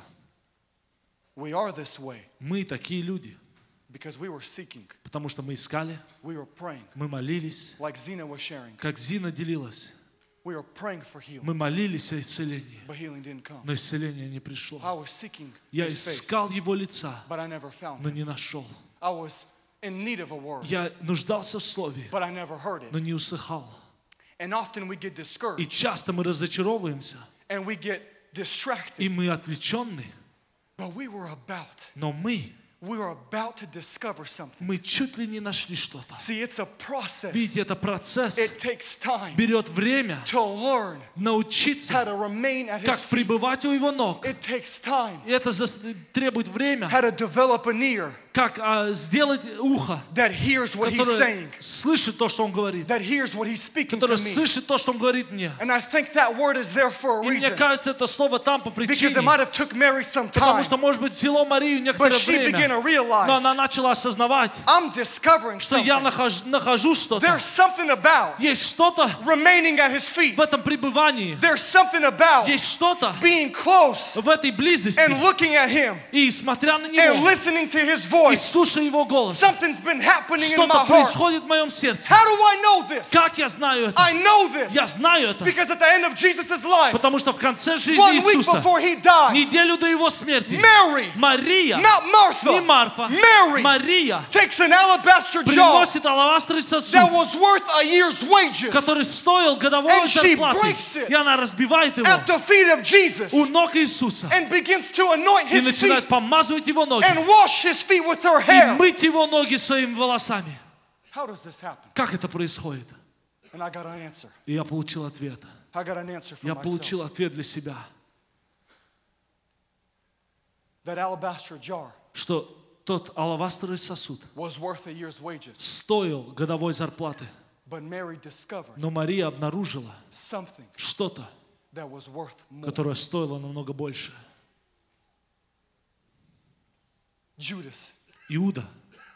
we are this way мы такие люди, because we were seeking, потому что мы искали, we were praying, мы молились, like Zena was sharing. как Зина делилась. We were praying for healing, Мы молились о исцелении, but healing didn't come. но исцеление не пришло. I was seeking Я his face, искал Его лица, but I never found но him. не нашел. I was in need of a word, Я нуждался в Слове, but I never heard но it. не услыхал. And often we get И discouraged часто мы разочаровываемся, and we get и distracted, мы отвлеченны, but we were about, но мы, we were about to discover something. мы чуть ли не нашли что-то. See, it's a process. Видите, это процесс, It takes time берет время to learn how научиться, to remain at his как feet. пребывать у Его ног. It takes time И это зас- требует время, how to develop an ear как а, сделать ухо, that hears what he's которое saying, слышит то, что Он говорит, that hears what he's speaking to которое me. слышит то, что Он говорит мне. And I think that word is there for a И мне reason, кажется, это слово там по because причине, it might have took Mary some потому time, что, может быть, взяло Марию but некоторое she began время, to realize, но она начала осознавать, I'm discovering что я something. нахожу, нахожу что-то. There's something about Есть что-то remaining at his feet. в этом пребывании, There's something about есть что-то being close в этой близости, and looking at him и смотря на and Него, listening to his и voice. слушая Его голос, Something's been happening in что-то my heart. происходит в моем сердце. How do I know this? Как я знаю это? I know this Я знаю это, because at the end of Jesus' life, потому что в конце жизни one week Иисуса, before he dies, неделю до Его смерти, Mary, Мария, not не Martha, Марфа, Mary Мария takes an alabaster jar приносит алавастровый сосуд, that was worth a year's wages который стоил годовой And she зарплаты, breaks it и она разбивает его at the feet of Jesus у ног Иисуса and begins to anoint и his начинает feet помазывать Его ноги and wash his feet with her и hair. мыть Его ноги своими волосами. How does this happen? Как это происходит? And I got an answer. И я получил ответ. I got an answer for Я myself. получил ответ для себя, That alabaster jar что тот алавастровый сосуд was worth a year's wages. стоил годовой зарплаты. But Mary discovered Но Мария обнаружила something что-то, that was worth more. которое стоило намного больше. Judas. Иуда.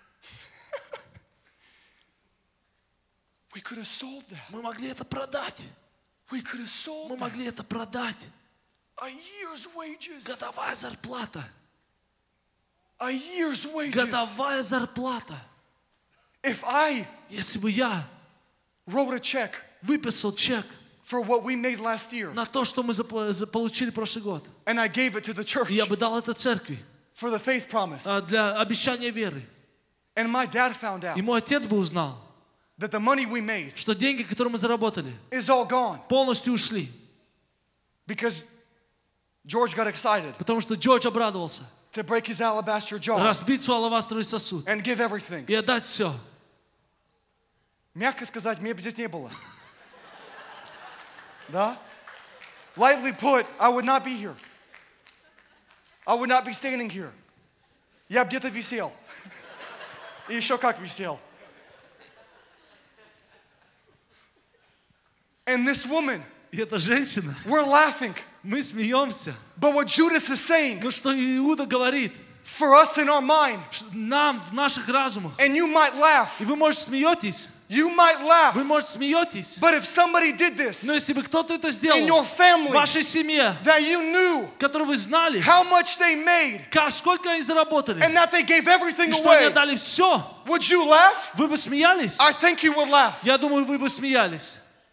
We could have sold that. Мы могли это продать. We could have sold Мы that. могли это продать. A year's wages. Годовая зарплата. A year's wages. Годовая зарплата. If I Если бы я wrote a check выписал чек for what we made last year, на то, что мы запла- за- получили прошлый год, and I gave it to the church и я бы дал это церкви for the faith promise, а, для обещания веры, and my dad found out и мой отец бы узнал, that the money we made что деньги, которые мы заработали, is all gone полностью ушли, because George got excited потому что Джордж обрадовался to break his alabaster jar разбить свой алавастровый сосуд and give everything. и отдать все. Мягко сказать, меня бы здесь не было. Да? Lightly put, I would not be here. I would not be standing here. Я бы где-то висел. И еще как висел. And this woman, И эта женщина, we're laughing. мы смеемся. But what Judas is saying, Но что Иуда говорит, for us in our mind, что нам в наших разумах, and you might laugh, и вы, может, смеетесь, you might laugh, вы, может, смеетесь, but if somebody did this но если бы кто-то это in сделал your в family вашей семье, that you knew которую вы знали, how much they made как, сколько они заработали, and that they gave everything и что они away, отдали все, would you laugh? вы бы смеялись? I think you would laugh. Я думаю, вы бы смеялись.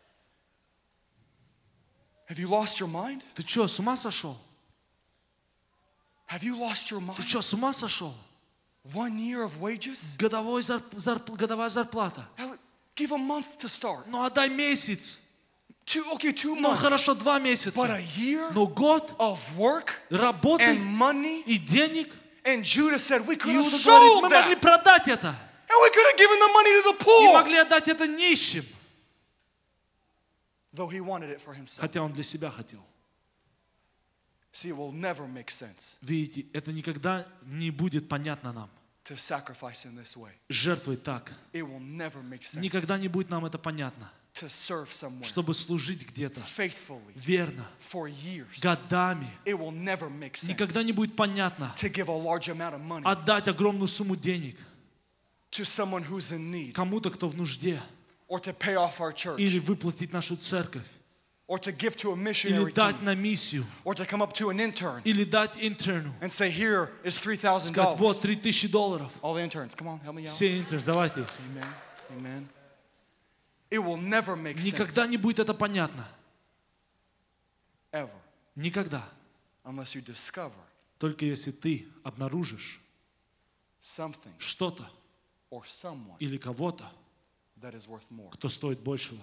Have you lost your mind? Ты что, с ума сошел? Have you lost your Ты mind? что, с ума сошел? One year of wages? Годовой зарп- зарп- годовая зарплата. Hell, give a month to start. Ну, отдай месяц. Two, okay, two Ну, months. хорошо, два But месяца. a year Но год of work работы and money? и денег. And Judas said, we could have Иуда говорит, sold мы могли that. продать это. And we could have given the money to the И poor. могли отдать это нищим. Though he wanted it for himself. Хотя он для себя хотел. See, it will never make sense Видите, это никогда не будет понятно нам. to sacrifice in this way. Жертвовать так. It will never make sense Никогда не будет нам это понятно. to serve someone Чтобы служить где-то faithfully верно, for years. годами. It will never make sense Никогда не будет понятно to give a large amount of money отдать огромную сумму денег to someone who's in need, кому-то, кто в нужде, or to pay off our church, или выплатить нашу церковь, or to give to a или missionary дать team, на миссию, or to come up to an intern или дать интерну. and say, here is three thousand Сказать, вот dollars. три тысячи долларов. All the interns, come on, help me out. Все интерны, давайте. Amen. Amen. It will never make sense Никогда не будет это понятно. ever Никогда. unless you discover Только если ты обнаружишь something что-то or someone или кого-то, that is worth more. кто стоит большего.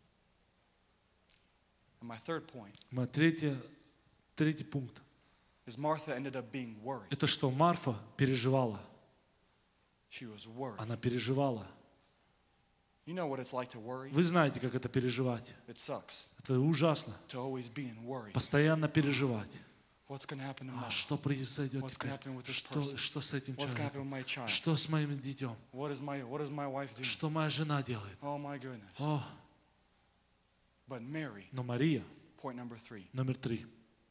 And my third point Мой третий, третий пункт. is Martha ended up being worried. Это что Марфа переживала. She was worried. Она переживала. You know what it's like to worry? Вы знаете, как это переживать. It sucks Это ужасно. to always be in worry. Постоянно переживать. What's going to happen to А mom? что произойдет What's теперь? gonna happen with this Что, person? что с этим What's going to happen человеком? with my child? Что с моим детем? What is my what is my wife doing? Что моя жена делает? Oh my goodness. О, But Mary, но Мария, point number three, номер три,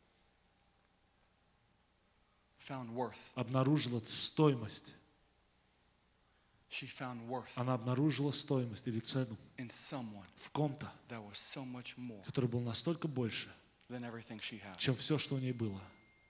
found worth. обнаружила стоимость. She found worth Она обнаружила стоимость или цену in someone в ком-то, that was so much more который был настолько больше, than everything she had. чем все, что у ней было.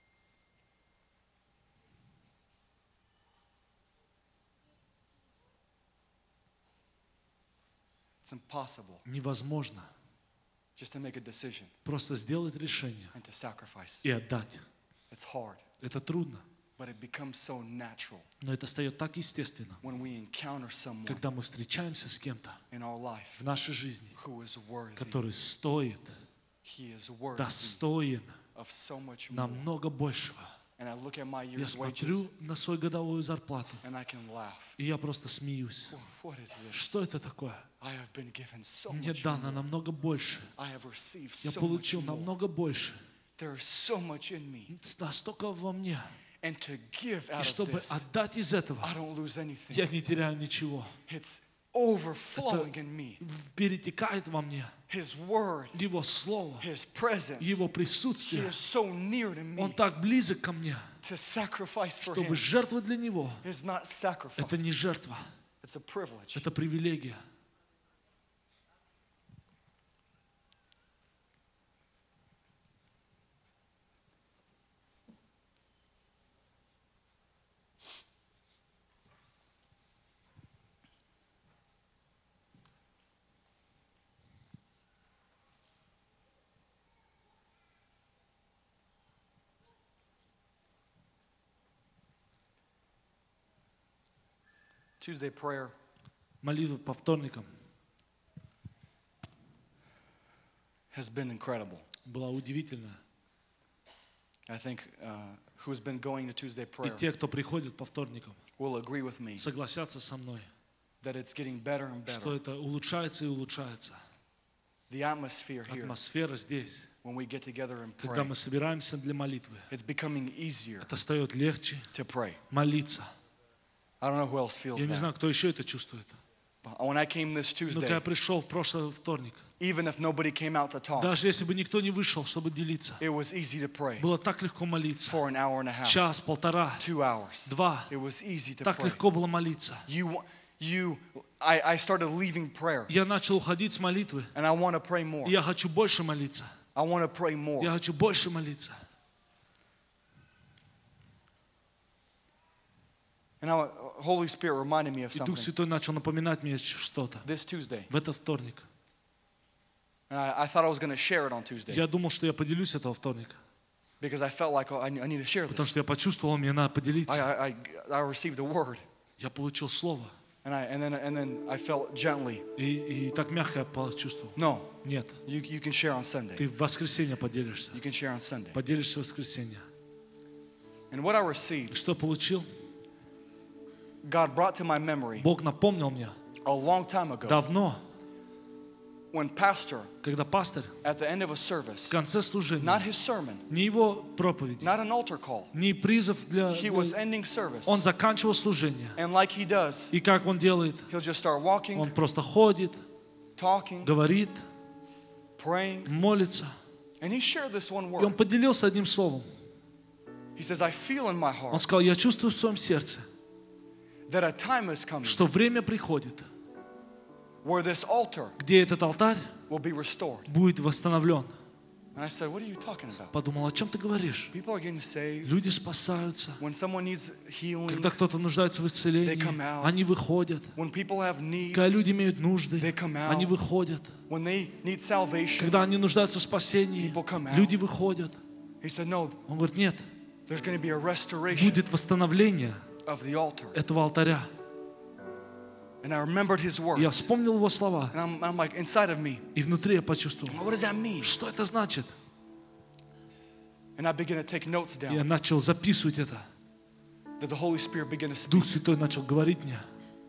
It's impossible Невозможно just to make a decision просто сделать решение and to sacrifice. и отдать. It's hard, Это трудно, but it becomes so natural но это стает так естественно, when we encounter someone когда мы встречаемся с кем-то in our life в нашей жизни, who is worthy. который стоит, He is worthy достоин of so much more намного большего, And I look at my Я year's смотрю wages на свою годовую зарплату, and I can laugh. и я просто смеюсь. What is this? Что это такое? I have been given so Мне much дано more. намного больше. I have received Я so much получил more. намного больше. There is so much in me. Настолько во мне. And to give И out of чтобы this, отдать из этого, I don't lose anything. я не теряю ничего. It's overflowing in me. Перетекает во мне. His word, Его Слово, His presence, Его He присутствие. is so near to Он me. так близок ко мне, To sacrifice for чтобы Him жертва для Него is not sacrifice. — это не жертва, It's a privilege. это привилегия. Tuesday prayer Молитва по вторникам has been incredible. была удивительная. I think uh, who's been going to Tuesday И prayer те, кто приходит по вторникам, will agree with me согласятся со мной, that it's getting better and что better. это улучшается и улучшается. The atmosphere here Атмосфера здесь, when we get together and когда pray, мы собираемся для молитвы, it's becoming easier это стает легче to pray. молиться. I don't know who else feels Я не that. знаю, кто еще это чувствует. But when I came this Но когда я Tuesday, пришел в прошлый вторник, even if nobody came out to talk, даже если бы никто не вышел, чтобы делиться, it was easy to pray было так легко молиться. for an hour and a half, Час, полтора, two hours. два. It was easy to Так pray. легко было молиться. You, you, I, I started leaving prayer, Я начал уходить с молитвы. and I want to pray more. И я хочу больше молиться. I want to pray more. Я хочу больше молиться. And I, Holy Spirit reminded me of И Дух something Святой начал напоминать мне что-то this Tuesday. в этот вторник. And I, I thought I was going to share it on Tuesday Я думал, что я поделюсь этого вторника, because I felt like oh, I, I need to share потому this. что я почувствовал, мне надо I, поделиться. I, I, I received a word, Я получил слово, and, I, and, then, and then I felt gently, и, и так мягко я почувствовал. no, Нет, you, you can share on Sunday. ты в воскресенье поделишься. You can share on Sunday. Поделишься в воскресенье. And what I received, Что получил? God brought to my memory Бог напомнил мне a long time ago давно, when pastor, когда пастор at the end of a в service, конце служения, not his sermon, не его проповеди, not an altar call, не призыв для... he was ending service. Он заканчивал служение. And like he does, И как он делает? he'll just start walking, Он просто ходит, talking, говорит, praying. молится. And he shared this one И он word. поделился одним словом. He says, I feel in my Он heart сказал, я чувствую в своем сердце, that a time is coming что время приходит, where this altar где этот алтарь will be restored. будет восстановлен. And I said, what are you talking about? Подумал, о чем ты говоришь? People are getting saved. Люди спасаются. When someone needs healing, Когда кто-то нуждается в They исцелении, come out. они выходят. when people have needs, Когда люди имеют нужды, They come out. они выходят. when they need salvation, Когда они нуждаются в спасении, People come out. люди выходят. he said, no, Он говорит, нет, there's going to be a restoration будет восстановление of the altar. этого алтаря. And I remembered his words. Я вспомнил его слова, And I'm, I'm like, inside of me, и внутри я почувствовал, what does that mean? что это значит. And I began to take notes Я down, начал записывать это. that the Holy Spirit began to speak. Дух Святой начал говорить мне.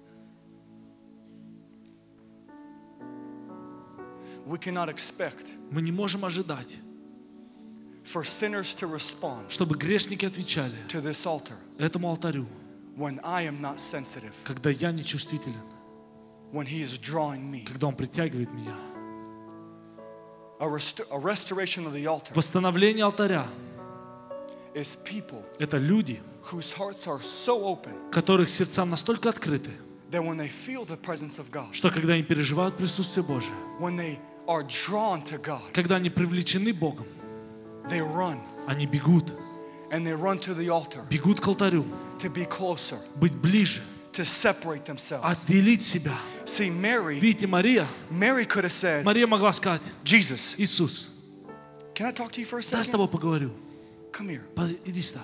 We cannot expect Мы не можем ожидать, for sinners to respond чтобы грешники отвечали to this altar этому алтарю, when I am not sensitive, когда я не чувствителен, when he is drawing me. когда Он притягивает меня. A, rest- a restoration of the altar Восстановление алтаря is people — это люди, whose hearts are so open которых сердца настолько открыты, that when they feel the presence of God, что когда они переживают присутствие Божие, when they are drawn to God, когда они привлечены Богом, they run они бегут, and they run to the altar бегут к алтарю, to be closer, быть ближе, to separate themselves. отделить себя. See, Mary, Видите, Мария, Mary could have said, Мария могла сказать, Jesus, Иисус, can I talk to you for a дай с second? тобой поговорю. Come here. По- Иди сюда.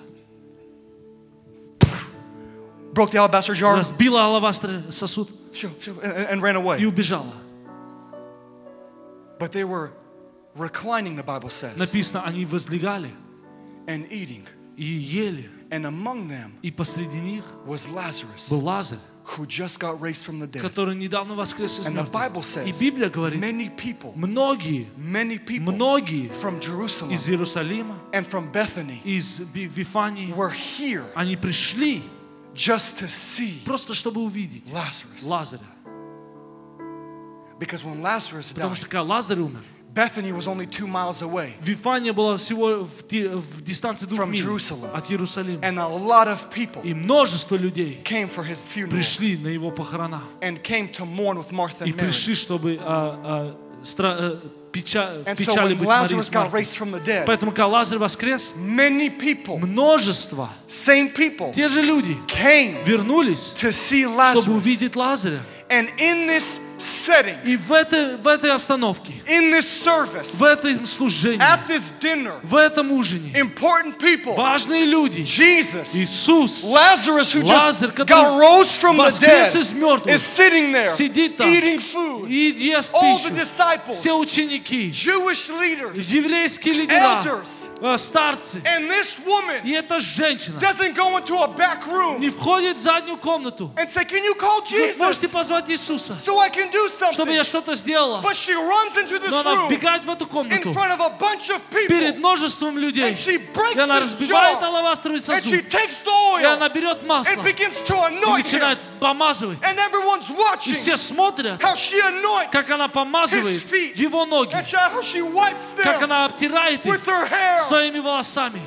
Broke the alabaster jar Разбила алавастровый сосуд phew, phew, and, and ran и away. убежала. But they were reclining, the Bible says, Написано, они возлегали and eating. и ели. And among them И посреди них was Lazarus, был Лазарь, who just got raised from the dead. который недавно воскрес из And the мертвых. Bible И says Библия говорит, many people, многие, many people многие from Jerusalem из Иерусалима, and from Bethany из Ви- Вифании, were here они пришли just to see просто чтобы увидеть Lazarus. Лазаря. Because when Lazarus Потому died, что когда Лазарь умер, Bethany was only two miles away, Вифания была всего в, ди- в дистанции двух From миль Jerusalem. от Иерусалима. and a lot of people И множество людей came for his funeral пришли на его похорона. and came to mourn with Martha И and Mary. пришли, чтобы а, а, стра- э, печа- в And so печали when быть Марии Lazarus с got Марфой. raised from the dead, Поэтому, когда Лазарь воскрес, many people, множество, same people, те же люди came вернулись, to see чтобы Lazarus. увидеть Лазаря. And in this setting, И в этой, в этой обстановке, in this service, в этом служении, at this dinner, в этом ужине, important people, важные люди, Jesus, Иисус, Lazarus, who just Лазарь, который got rose from the воскрес dead, из мертвых, is sitting there сидит там, eating food. и ест All the пищу. disciples, Все ученики, Jewish leaders, еврейские лидера, elders, э, старцы. and this woman И эта женщина doesn't go into a back room не входит в заднюю комнату. and say, "Can you call Вы можете Jesus позвать Иисуса, so I can do чтобы я something?" что-то сделала. But she runs into this Но она room вбегает в эту in комнату front of a bunch of перед people, множеством людей. and she breaks И она this разбивает jar, алавастровый and сосуд. she takes the И она oil берет масло and begins to и anoint him, начинает помазывать. and everyone's И watching все смотрят, how she anoints, как она помазывает his feet, его ноги, and how she wipes как them она обтирает их with her hair. своими волосами.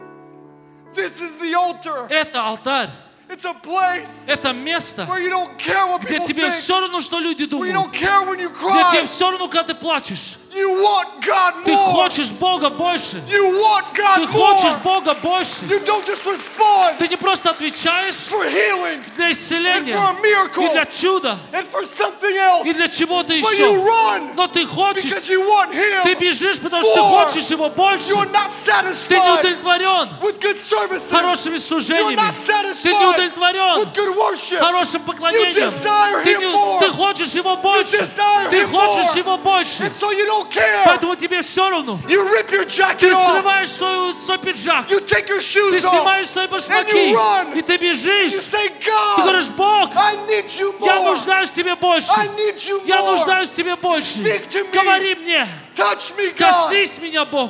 This is the altar. Это алтарь. It's a place Это место, where you don't care what где people тебе think, все равно, что люди where you думают. don't care when you Где тебе cry. все равно, когда ты плачешь. You want God Ты more. хочешь Бога больше. You want Ты God хочешь more. Бога больше. You don't just respond Ты не просто отвечаешь for healing для and исцеления for a miracle и для чуда, and for something else, и для чего-то but you еще. run Но ты хочешь, because you want ты Him. бежишь, потому что ты more. хочешь его больше. You are not Ты не satisfied удовлетворен with good services. хорошими You are служениями. not Ты не satisfied удовлетворен with good worship. хорошим поклонением. desire Ты, Him не- more. ты хочешь его больше. desire Ты Him хочешь more. его больше. And so you don't care. Поэтому тебе все равно. You rip your Ты jacket off. срываешь свой, свой пиджак. You take your Ты shoes off. снимаешь свои башмаки. you run. И ты бежишь. You say, Ты God, говоришь, Бог, I need you я more. нуждаюсь в тебе больше. I need you Я more. нуждаюсь в тебе больше. Speak to me. Говори мне. Touch me, God. Коснись меня, Бог.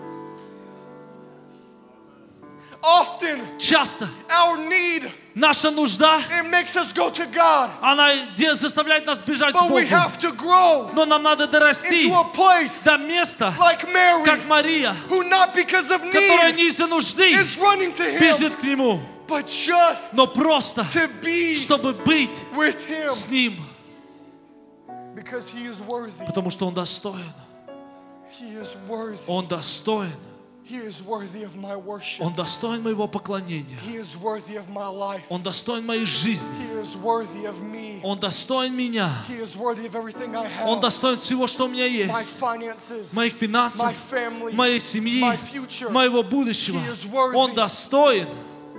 Often, Часто our need, наша нужда, it makes us go to God. она де- заставляет нас бежать к But Богу. we have to grow Но нам надо дорасти into a place до места, like Mary, как Мария, who not because of которая need не из-за нужды is running to Him, бежит к Нему, but just но просто, to be чтобы быть with Him. с Ним, Because He is worthy. потому что Он достоин. He is worthy. Он достоин. He is worthy of my worship. Он достоин моего поклонения. He is worthy of my life. Он достоин моей жизни. He is worthy of me. Он достоин меня. He is worthy of everything I Он have. достоин всего, что у меня есть. My finances, Моих финансов, my family, моей семьи, my future. моего будущего. He is worthy. Он достоин.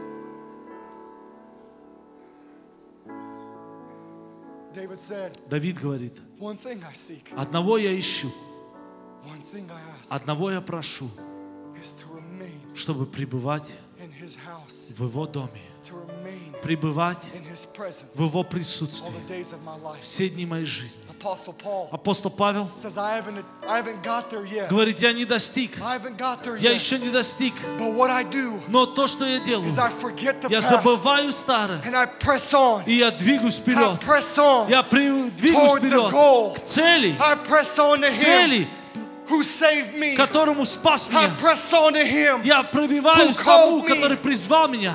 David said, Давид говорит, one thing I seek, одного я ищу, one thing I ask, одного я прошу, is to remain чтобы пребывать in His house, в Его доме, to remain пребывать in His presence в Его all присутствии the days of my life. все дни моей жизни. Apostle Paul Апостол Павел says, I haven't, I haven't got there yet. говорит, я не достиг, I haven't got there я yet. еще не достиг, But what I do но то, что я делаю, is I forget the я past забываю старое, and I press on. и я двигаюсь I вперед. press on Я при- двигаюсь toward the вперед goal. к цели, I press on to Him цели, who saved me. которому спас I меня. press on to Him Я пробиваюсь who к тому, called me. который призвал меня.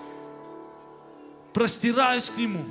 Простираюсь к Нему.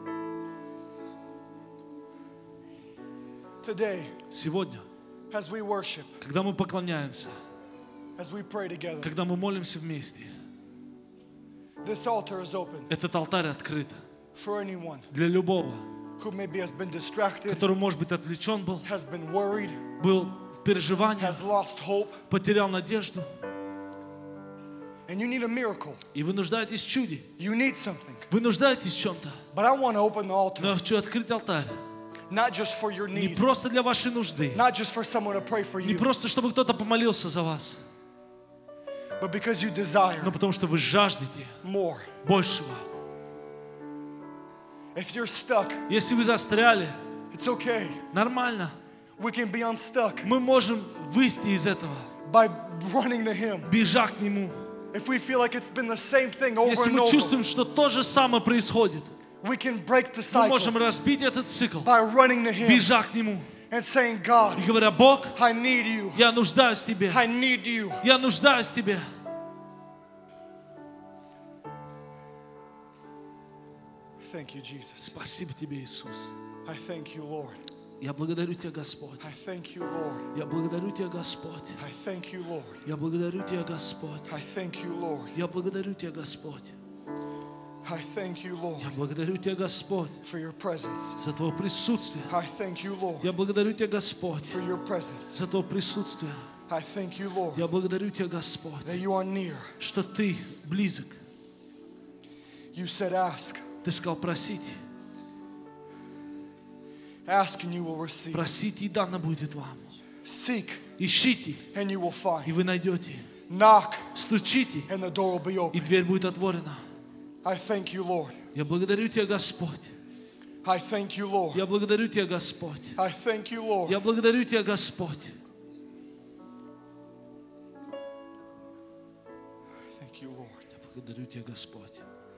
today Сегодня, as we worship, когда мы поклоняемся, as we pray together. когда мы молимся вместе, This altar is open этот алтарь открыт for anyone для любого, who maybe has been distracted, который, может быть, отвлечен был, has been worried, был в переживаниях, has lost hope, потерял надежду, and you need a miracle. и вы нуждаетесь в чуде, You need something. вы нуждаетесь в чем-то. But I want to open the Но altar, я хочу открыть алтарь not just for your не need, просто для вашей нужды, not just for someone to pray for не you, просто, чтобы кто-то помолился за вас, but because you desire но потому что вы жаждете more. большего. If you're stuck, Если вы застряли, it's okay. нормально. We can be unstuck Мы можем выйти из этого, by running to Him. бежать к Нему. If we feel like it's been the same thing over Если and мы over, чувствуем, что то же самое происходит, we can break the мы можем cycle разбить этот цикл, by running to Him бежать к Нему and saying, God, и говоря: Бог, I need you. я нуждаюсь в Тебе, I need you. я нуждаюсь в Тебе. Thank you, Jesus. Спасибо Тебе, Иисус. I thank you, Lord. Я благодарю Тебя, Господь. I thank you, Lord. Я благодарю Тебя, Господь. I thank you, Lord. Я благодарю Тебя, Господь. I thank you, Lord. Я благодарю Тебя, Господь. I thank you, Lord, Я благодарю Тебя, Господь, for your presence. за Твое присутствие. I thank you, Lord, Я благодарю Тебя, Господь, for your presence. за Твое присутствие. I thank you, Lord, Я благодарю Тебя, Господь, that you are near. что Ты близок. You said, ask. Ты сказал: просите. Ask and you will receive. Просите, и дано будет вам. Seek Ищите, and you will и find. вы найдете. Knock Стучите, and the door will be и open. дверь будет отворена. I thank you, Lord. Я благодарю Тебя, Господь. I thank you, Lord. Я благодарю Тебя, Господь. I thank you, Lord. Я благодарю Тебя, Господь. Thank you, Lord. Я благодарю Тебя, Господь.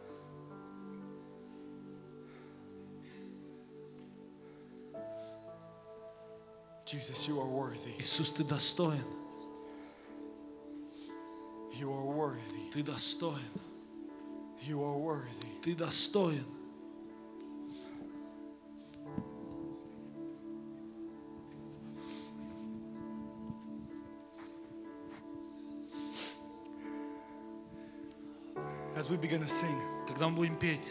Jesus, you are worthy. Иисус, Ты достоин. You are worthy. Ты достоин. You are worthy. Ты достоин. As we begin to sing, Когда мы будем петь,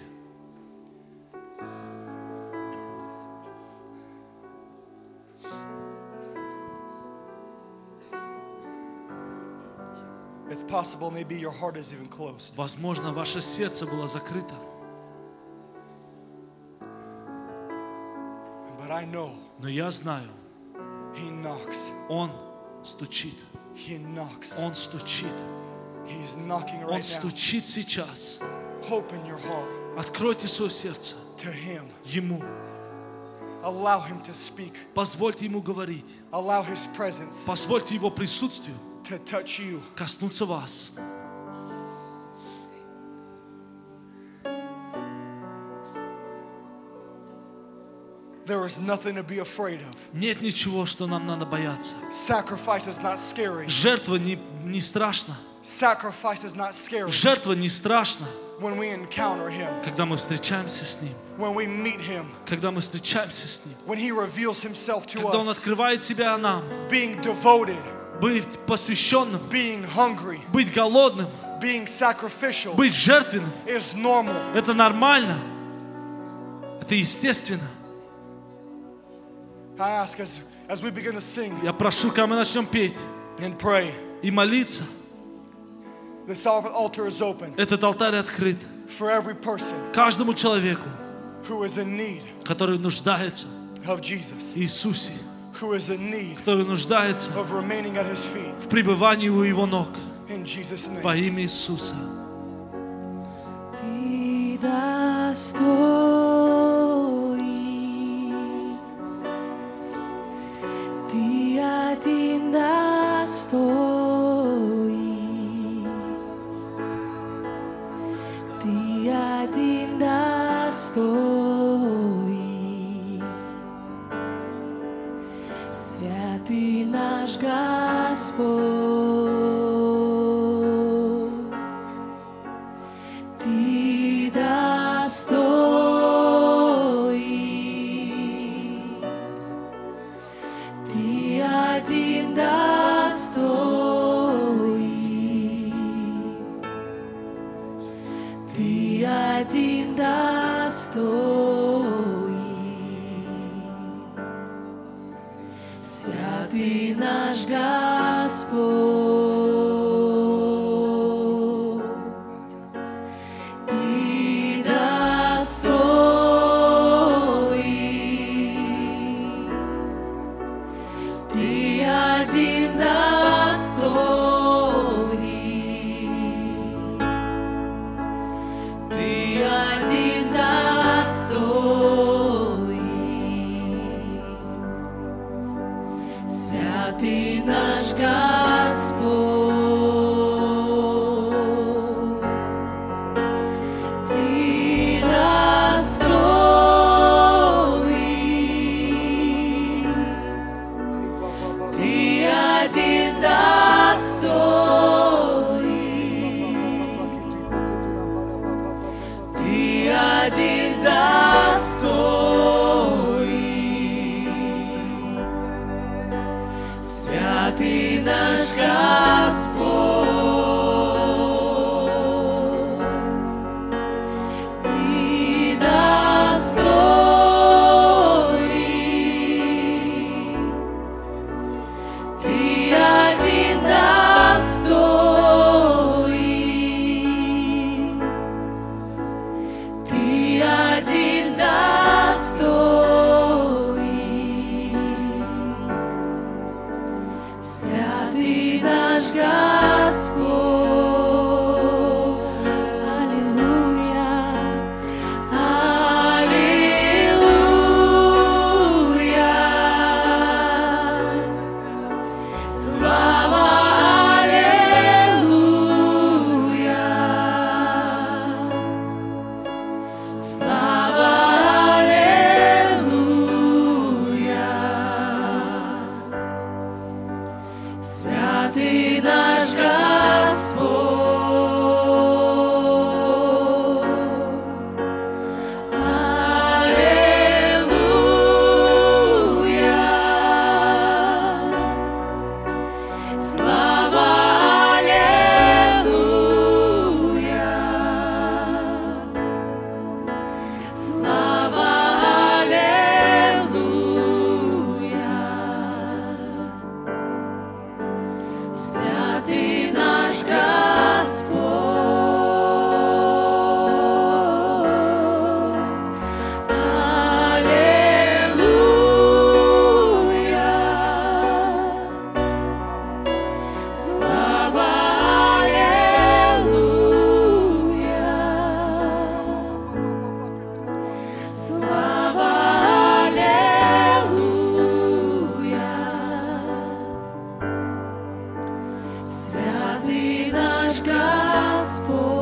it's possible maybe your heart is even closed. возможно, ваше сердце было закрыто. But I know Но я знаю, He knocks. Он стучит. He knocks. Он стучит. He's knocking Он right now. стучит сейчас. Open your heart Откройте свое сердце to Him. Ему. Allow Him to speak. Позвольте Ему говорить. Allow His presence Позвольте Его присутствию to touch you. коснуться вас. There is nothing to be afraid of. Нет ничего, что нам надо бояться. Sacrifice is not scary. Жертва не, не страшна. Sacrifice is not scary Жертва не страшна, when we encounter Him, когда мы встречаемся с Ним. when we meet Him, Когда мы встречаемся с Ним. when He reveals Himself to Когда Он us. открывает себя нам. Being devoted, Быть посвященным, being hungry, быть голодным, being sacrificial быть жертвенным. is normal. Это нормально. Это естественно. I ask as, as we begin to sing Я прошу, когда мы начнем петь and pray, и молиться, this altar is open этот алтарь открыт for every person каждому человеку, who is in need который нуждается of Jesus, в Иисусе, who is in need который нуждается of remaining at His feet. в пребывании у Его ног. In Jesus' name. Во имя Иисуса. Ты достоин, Ты один достоин, Ты один достоин, святый наш Господь. Ты достоин, Ты один достоин, Ты один достоин, святый наш Господь. Ты достоин, Ты один достоин, Святый наш Господь, Ты достоин, Ты один достоин, Ты один достоин, Святый наш Господь, Ты достоин, Ты один достоин, Ты один достоин, Святый наш Господь. Аллилуйя, аллилуйя, слава аллилуйя, слава аллилуйя, Святый наш Господь. Аллилуйя, слава аллилуйя, слава аллилуйя, Святый наш Господь. Аллилуйя, слава аллилуйя, слава аллилуйя, Святый наш Господь.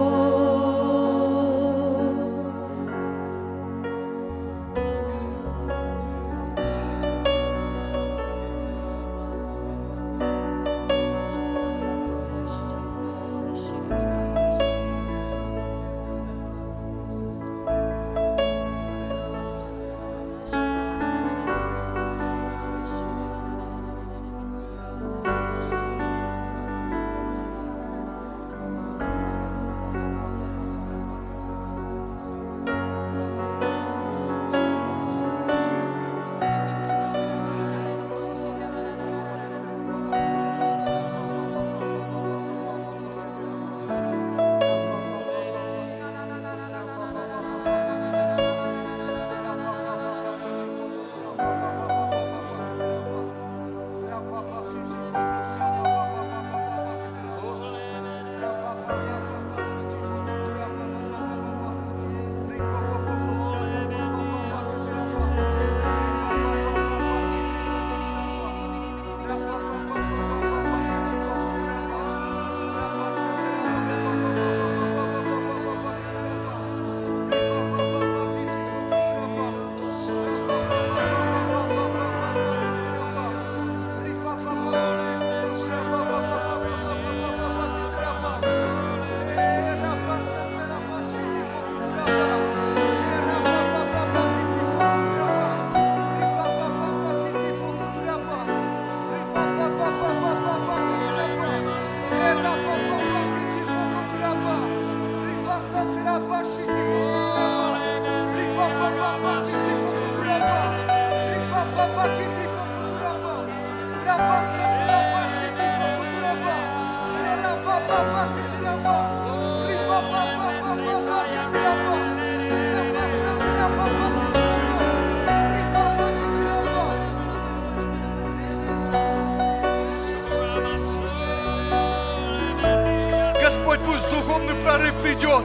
Господь, пусть духовный прорыв придет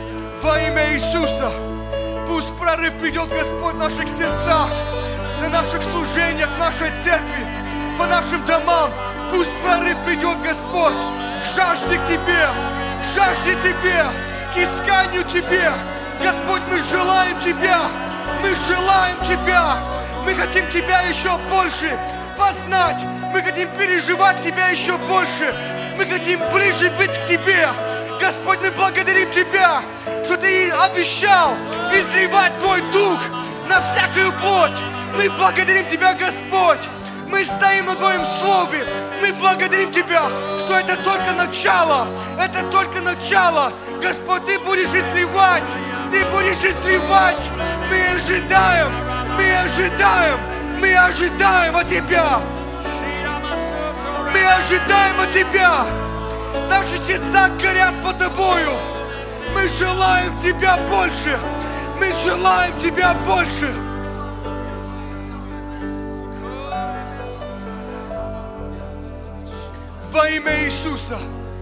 во имя Иисуса. Пусть прорыв придет, Господь, в наших сердцах, на наших служениях, в нашей церкви. по нашим домам. Пусть прорыв придет, Господь, к жажде к Тебе, к жажде Тебе, к исканию Тебе. Господь, мы желаем Тебя, мы желаем Тебя, мы хотим Тебя еще больше познать, мы хотим переживать Тебя еще больше, мы хотим ближе быть к Тебе. Господь, мы благодарим Тебя, что Ты обещал изливать Твой Дух на всякую плоть. Мы благодарим Тебя, Господь, мы стоим на Твоем Слове, мы благодарим Тебя, что это только начало, это только начало. Господь, Ты будешь изливать, Ты будешь изливать. Мы ожидаем, мы ожидаем, мы ожидаем от Тебя. Мы ожидаем от Тебя. Наши сердца горят по Тобою. Мы желаем Тебя больше. Мы желаем Тебя больше. Во имя Иисуса.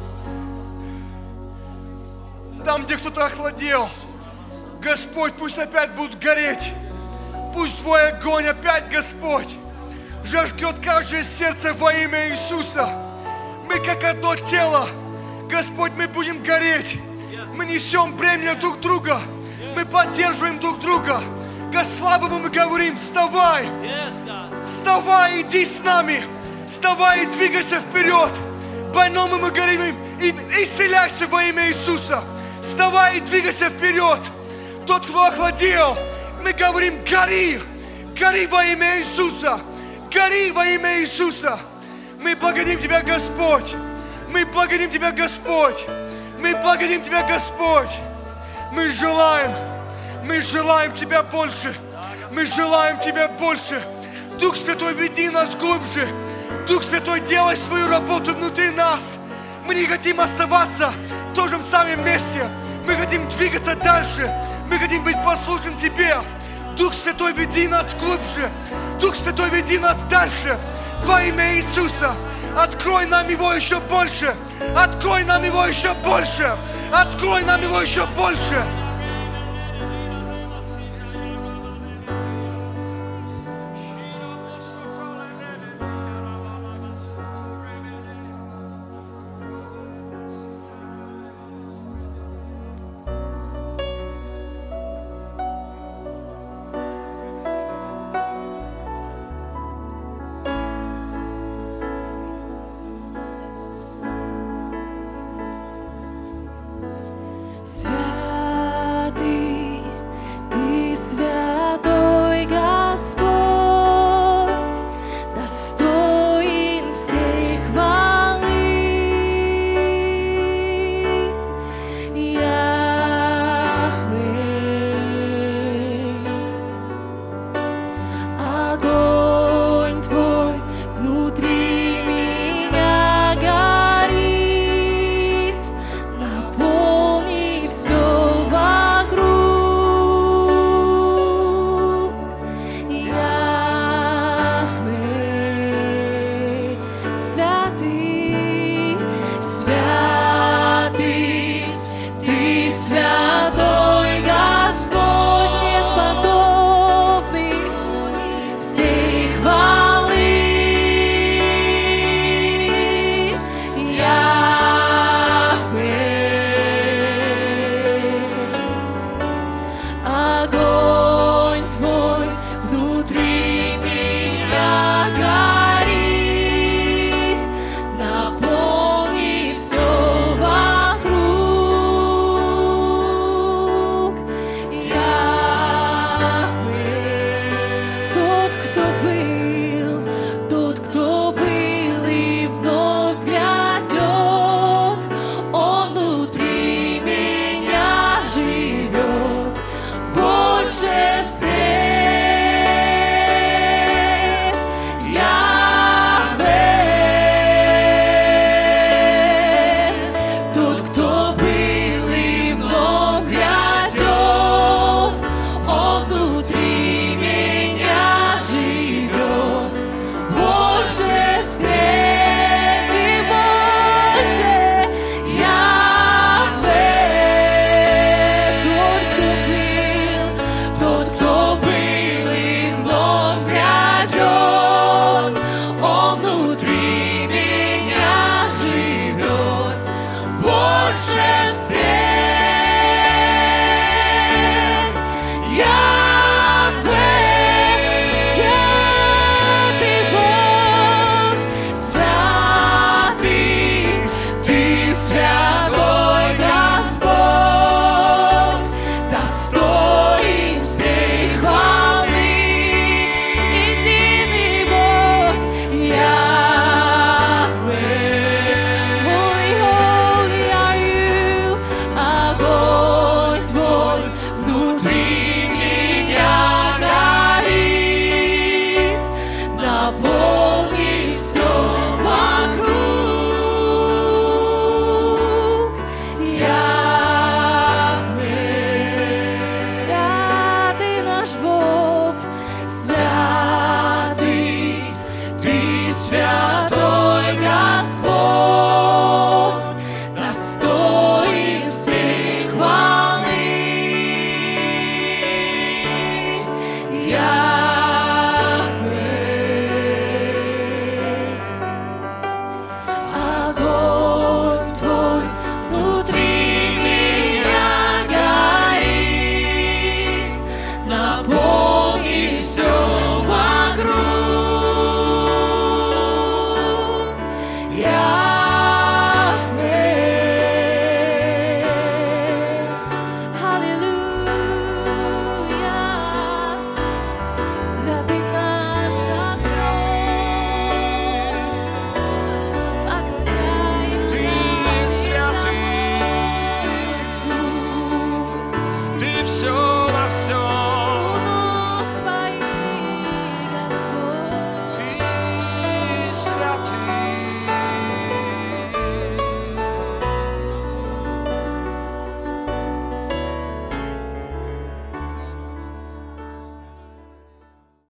Там, где кто-то охладел, Господь, пусть опять будут гореть. Пусть Твой огонь опять, Господь, жаждет каждое сердце во имя Иисуса. Мы как одно тело, Господь, мы будем гореть. Мы несем бремя друг друга. Мы поддерживаем друг друга. Как слабому мы говорим: вставай, вставай, иди с нами, вставай и двигайся вперед. Больному мы говорим: исцеляйся во имя Иисуса. Вставай и двигайся вперед. Тот, кто охладел, мы говорим: гори, гори во имя Иисуса, гори во имя Иисуса. Мы благодарим Тебя, Господь. Мы благодарим Тебя, Господь. Мы благодарим Тебя, Господь. Мы желаем, мы желаем Тебя больше. Мы желаем Тебя больше. Дух Святой, веди нас глубже. Дух Святой, делай свою работу внутри нас. Мы не хотим оставаться в том же самом месте. Мы хотим двигаться дальше. Мы хотим быть послушным Тебе. Дух Святой, веди нас глубже. Дух Святой, веди нас дальше. Во имя Иисуса. Открой нам Его еще больше. Открой нам Его еще больше. Открой нам Его еще больше.